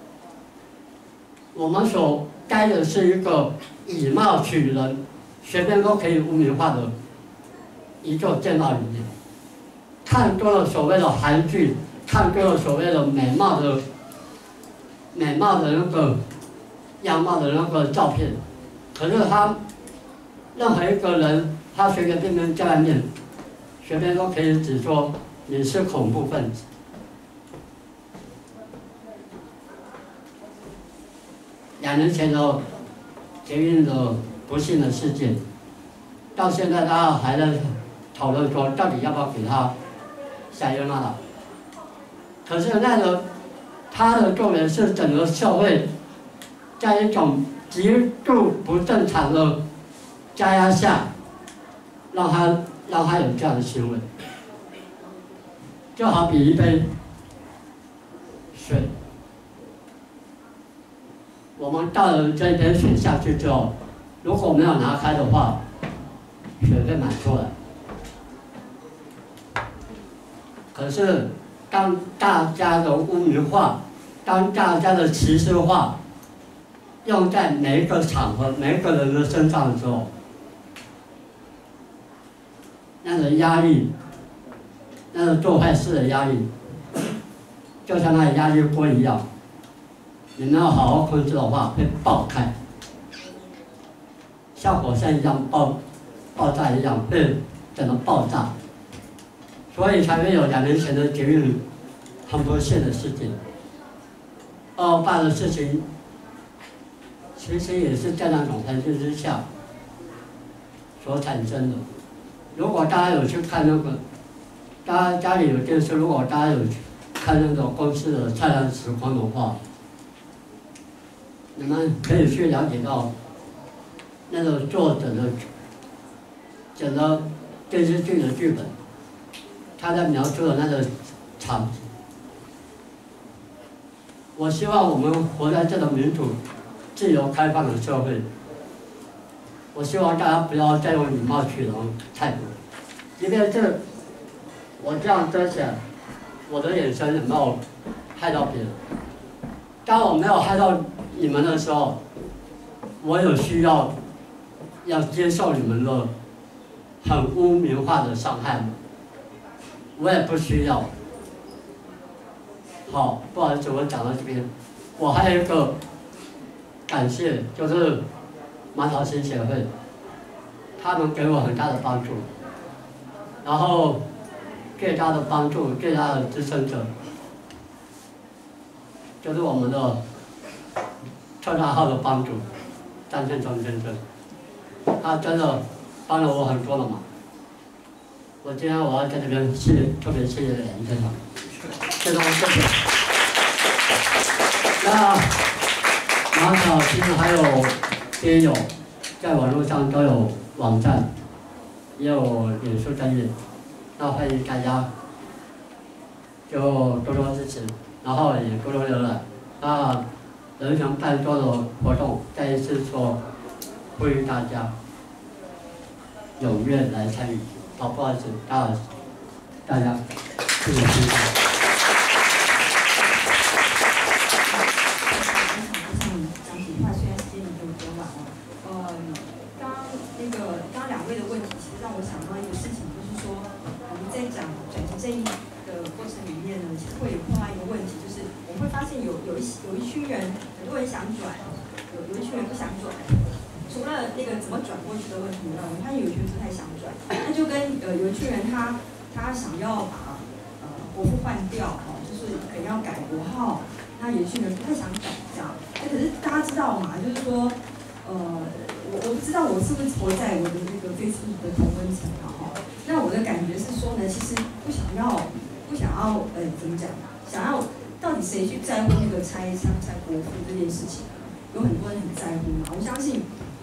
我们所该的是一个以貌取人，随便都可以污名化的一座建造里面，看多了所谓的韩剧，看多了所谓的美貌的那个样貌的那个照片，可是他任何一个人，他随随便便在外面，随便都可以指说你是恐怖分子。2年前的捷运的不幸的事件，到现在大家还在讨论说，到底要不要给他下约纳了？可是他的作为是整个社会在一种极度不正常的加压下，让他有这样的行为，就好比一杯水，我们倒了这杯水下去之后，如果没有拿开的话，水会满出来。可是，当大家的污名化，当大家的歧视化用在每一个场合、每一个人的身上的时候，那个压力，那个做坏事的压力，就像那个压力锅一样，你们要好好控制的话，会爆开，像火山一样爆炸一样，会整个爆炸。所以才会有2年前的捷运很多线的事情，228的事情，其实也是在那种环境之下所产生的。如果大家有去看那个，大家家里有电视，如果大家有去看那个公司的灿烂时光的话，你们可以去了解到那个作者的整个电视剧的剧本。他在描述的那个场景，我希望我们活在这个民主、自由、开放的社会。我希望大家不要再用以貌取人态度，因为我这样遮起来，我的眼神有没有害到别人？当我没有害到你们的时候，我有需要接受你们的很污名化的伤害吗？我也不需要。好，不好意思，我讲到这边。我还有一个感谢，就是马草心协会，他们给我很大的帮助。然后最大的帮助、最大的支撑者，就是我们的特大号的帮主张建忠先生，他真的帮了我很多的忙。我今天我要在这边特别谢谢梁先生，非常谢谢。那马草其实还有也有在网络上都有网站，也有脸书专页，那欢迎大家就多多支持，然后也多多浏览。那人权办桌的活动，再一次说呼吁大家踊跃来参与。好，不好意思，打扰大家，谢谢支持。
讲几句话，虽然时间已经有点晚了。刚2位的问题，其实让我想到一个事情，就是说我们在讲转型正义的过程里面呢，其实会有碰到一个问题，就是我们会发现有一群人，很多人想转，有一群人不想转。 除了那个怎么转过去的问题以外，我发现有一群人不太想转，那就跟有一群人他想要把国父换掉就是可能要改国号，那有一群人不太想改这样。可是大家知道嘛，就是说我不知道我是不是活在我的那个 Facebook 的同温层那我的感觉是说呢，其实不想要怎么讲，想要到底谁去在乎那个拆国父这件事情呢？有很多人很在乎嘛。我相信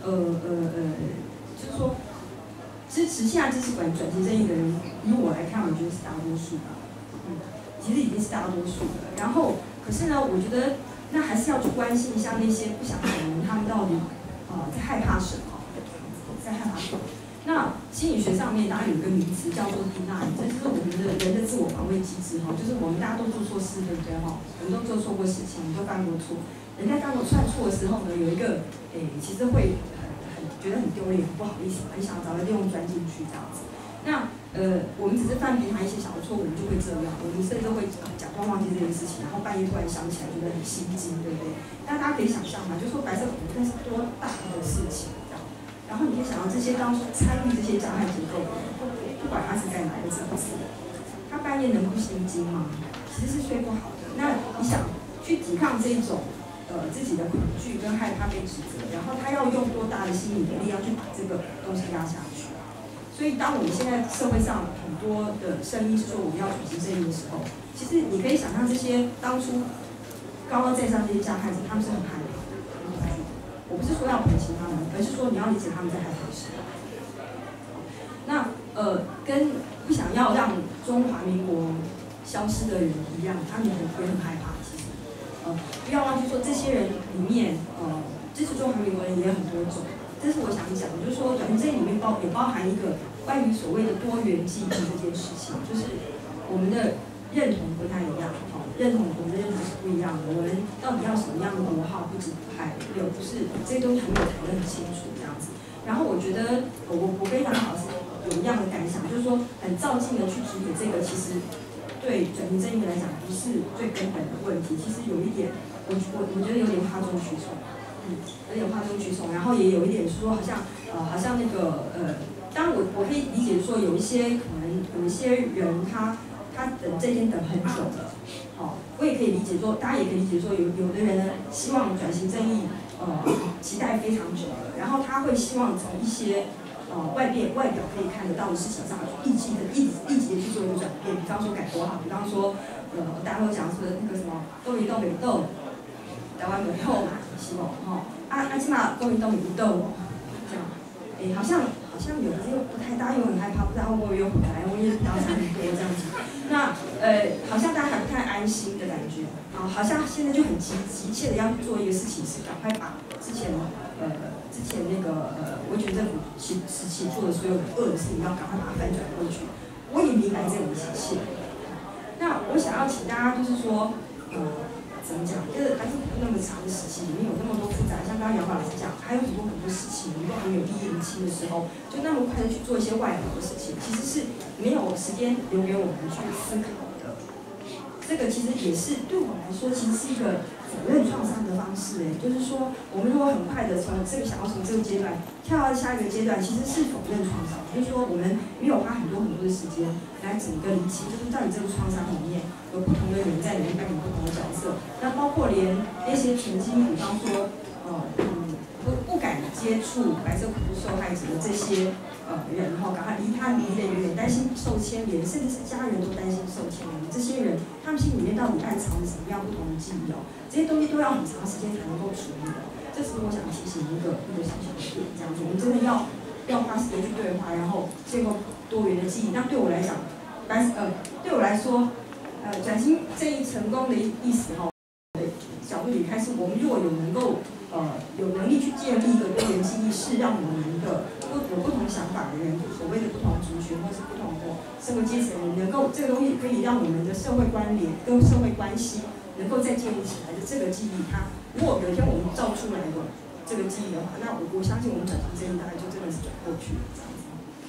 就是说现在支持转型正义的人，以我来看，我觉得是大多数吧。其实已经是大多数了。然后可是呢，我觉得那还是要去关心一下那些不想转的人，他们到底在害怕什么？在害怕什么？那心理学上面当然有一个名词叫做 deny， 这就是我们的人的自我防卫机制就是我们大家都做错事，对不对我们都做错过事情，我们都犯过错。人家犯过犯错的时候呢，有一个其实会觉得很丢脸，不好意思，很想找个地方钻进去这样子。那我们只是犯平常一些小的错误，我们就会这样，我们甚至会假装忘记这件事情，然后半夜突然想起来，觉得很心惊，对不对？那大家可以想象嘛，就说白色恐怖那是多大的事情。然后你可以想到这些当初参与这些加害结构的人，不管他是在哪个层次，他半夜能不心惊吗？其实是睡不好的。那你想去抵抗这种自己的恐惧跟害怕被指责，然后他要用多大的心理能力要去把这个东西压下去？所以当我们现在社会上很多的声音是说我们要转型正义的时候，其实你可以想象这些当初高高在上这些加害者，他们是很害怕。我不是说要同情他们，而是说你要理解他们在害怕什么。那跟不想要让中华民国消失的人一样，他们也很害怕。其实，不要忘记说这些人里面，支持中华民国人也很多种。这是我想讲的，就是说转型正义里面也包含一个关于所谓的多元记忆这件事情，就是我们的认同不太一样。我们的认同是不一样的。我们到底要什么样的国号，不止还有不是这些东西还没有讨论很清楚这样子。然后我觉得我跟杨老师有一样的感想，就是说很照进的去指点这个，其实对转型正义来讲不是最根本的问题。其实有一点，我觉得有点哗众取宠，有点哗众取宠。然后也有一点说好像那个当然我可以理解说有一些可能有一些人他等这天等很久了。我也可以理解说，大家也可以理解说，有的人呢希望转型正义，期待非常久了，然后他会希望从一些外表可以看得到的事情上，立即的去做一个转变。比方说改国号，比方说大家都讲说那个什么多民斗美斗，台湾美后嘛，希望起码多民斗美不斗这样，好像有的又不太，大家又很害怕，不知道会不会又回来，我也调查很多这样子。那好像大家还不太安心的感觉好像现在就很急切的要去做一个事情，是赶快把之前那个威权政府时期做的所有的恶的事情，要赶快把它翻转过去。我也明白这种急切。那我想要请大家就是说，怎么讲？就是还是那么长的时期里面有那么多复杂，像刚刚杨老师讲，还有很多事情，你都还没有一一厘清的时候，就那么快的去做一些外表的事情，其实是没有时间留给我们去思考的。这个其实也是对我来说，其实是一个否认创伤的方式。就是说，我们如果很快的想要从这个阶段跳到下一个阶段，其实是否认创伤。就是说，我们没有花很多的时间来整个理清，就是到底这个创伤里面有不同的人在里面扮演不同的角色。那包括连那些曾经，比方说，不敢接触白色恐怖受害者的这些人赶快离得远远，担心受牵连，甚至是家人都担心受牵连。这些人，他们心里面到底暗藏着什么样不同的记忆这些东西都要很长时间才能够处理的。这是我想提醒一个小小的点，这样子，我们真的要花时间去对话，然后建构多元的记忆。那对我来讲，对我来说，转型正义成功的意思角度里开始，我们如果有能力去建立一个多元记忆，是让我们有不同想法的人，所谓的不同族群或是不同的社会阶层的人，能够这个东西可以让我们的社会关联跟社会关系能够再建立起来的这个记忆，如果有一天我们造出来的这个记忆的话，那我相信我们转型正义大概就真的是转过去这样子。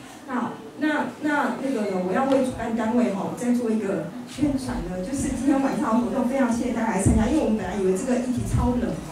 那个呢，我要为主办单位再做一个宣传呢，就是今天晚上的活动非常谢谢大家来参加，因为我们本来以为这个议题超冷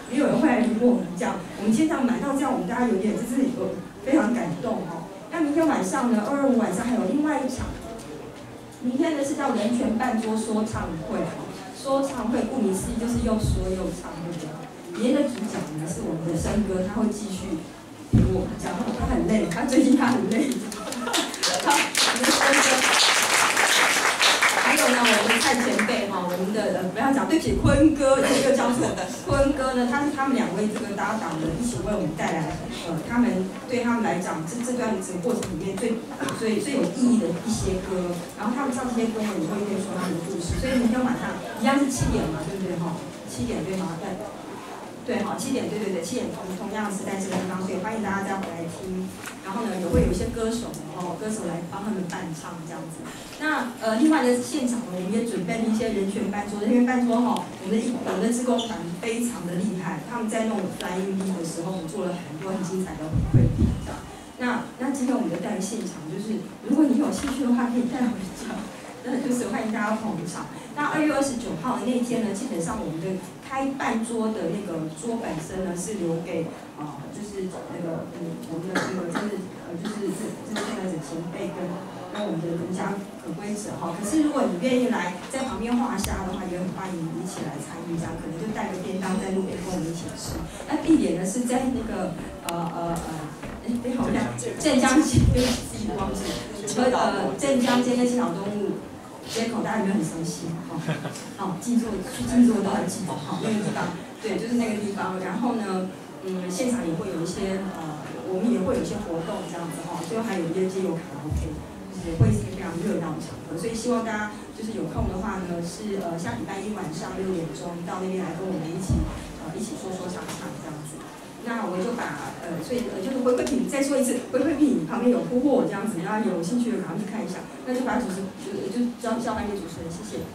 没有人会来理我们这样。我们今天这样买到这样，我们大家有点就是非常感动哦。那明天晚上呢，225晚上还有另外一场，明天呢是叫人权办桌说唱会哦。说唱会顾名思义就是又说又唱，对不对？里面的主角呢是我们的生哥，他会继续陪我们讲，他很累，最近他很累。好，我们的生哥，还有呢我们的蔡前辈哈，我们的不要讲，对不起，坤哥又叫错，坤哥呢他们两位这个搭档呢一起为我们带来他们对他们来讲这段整个过程里面最有意义的一些歌，然后他们唱这些歌呢，也会说他们的故事，所以明天晚上一样是7点嘛，对不对哈？7点对吗？对，好，7点，对，7点同样是在这个地方，所以欢迎大家再回来听。然后呢，也会有一些歌手来帮他们伴唱这样子。那另外的现场呢，我们也准备了一些人权伴桌。人权伴桌我们的志工团非常的厉害，他们在弄Flying V的时候，我们做了很多很精彩的回馈品这样。那今天我们就带来现场，就是如果你有兴趣的话，可以带回家。真的就是欢迎大家捧场。那2月29号的那一天呢，基本上我们的开办桌的那个桌本身呢是留给就是那个我们的这个就是参赛者前辈跟我们的独家可归者哈。可是如果你愿意来在旁边画虾的话，也很欢迎你一起来参与，这样可能就带个便当在路边跟我们一起吃。那地点呢是在那个好像镇江街，对不起自己忘记镇江街跟七条东路街口，大家有没有很熟悉？好，记住去记住都很记得哈，那个地方，对，就是那个地方。然后呢，现场也会有一些我们也会有一些活动这样子哈，最后还有一些街友卡拉 OK， 也会是一个非常热闹的场合。所以希望大家就是有空的话呢，是下礼拜一晚上6点钟到那边来跟我们一起说唱这样子。那我就把所以就是回馈品，再说一次，回馈品旁边有铺货这样子，大家有兴趣的赶快去看一下。那就把就交还给主持人，谢谢。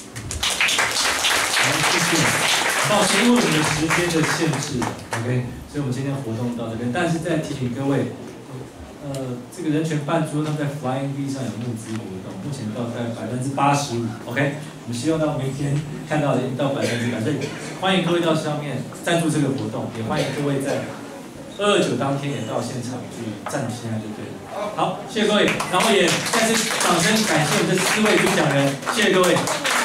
好，谢谢。抱歉，因为我们的时间的限制 ，OK， 所以我们今天活动到这边。但是再提醒各位，这个人权办桌他们在 Flying V 上有募资活动，目前到大概85%，OK。我们希望到明天看到到100%，所以欢迎各位到上面赞助这个活动，也欢迎各位在229当天也到现场去站一下就对了。好，谢谢各位，然后也再次掌声感谢我们这4位主讲人，谢谢各位。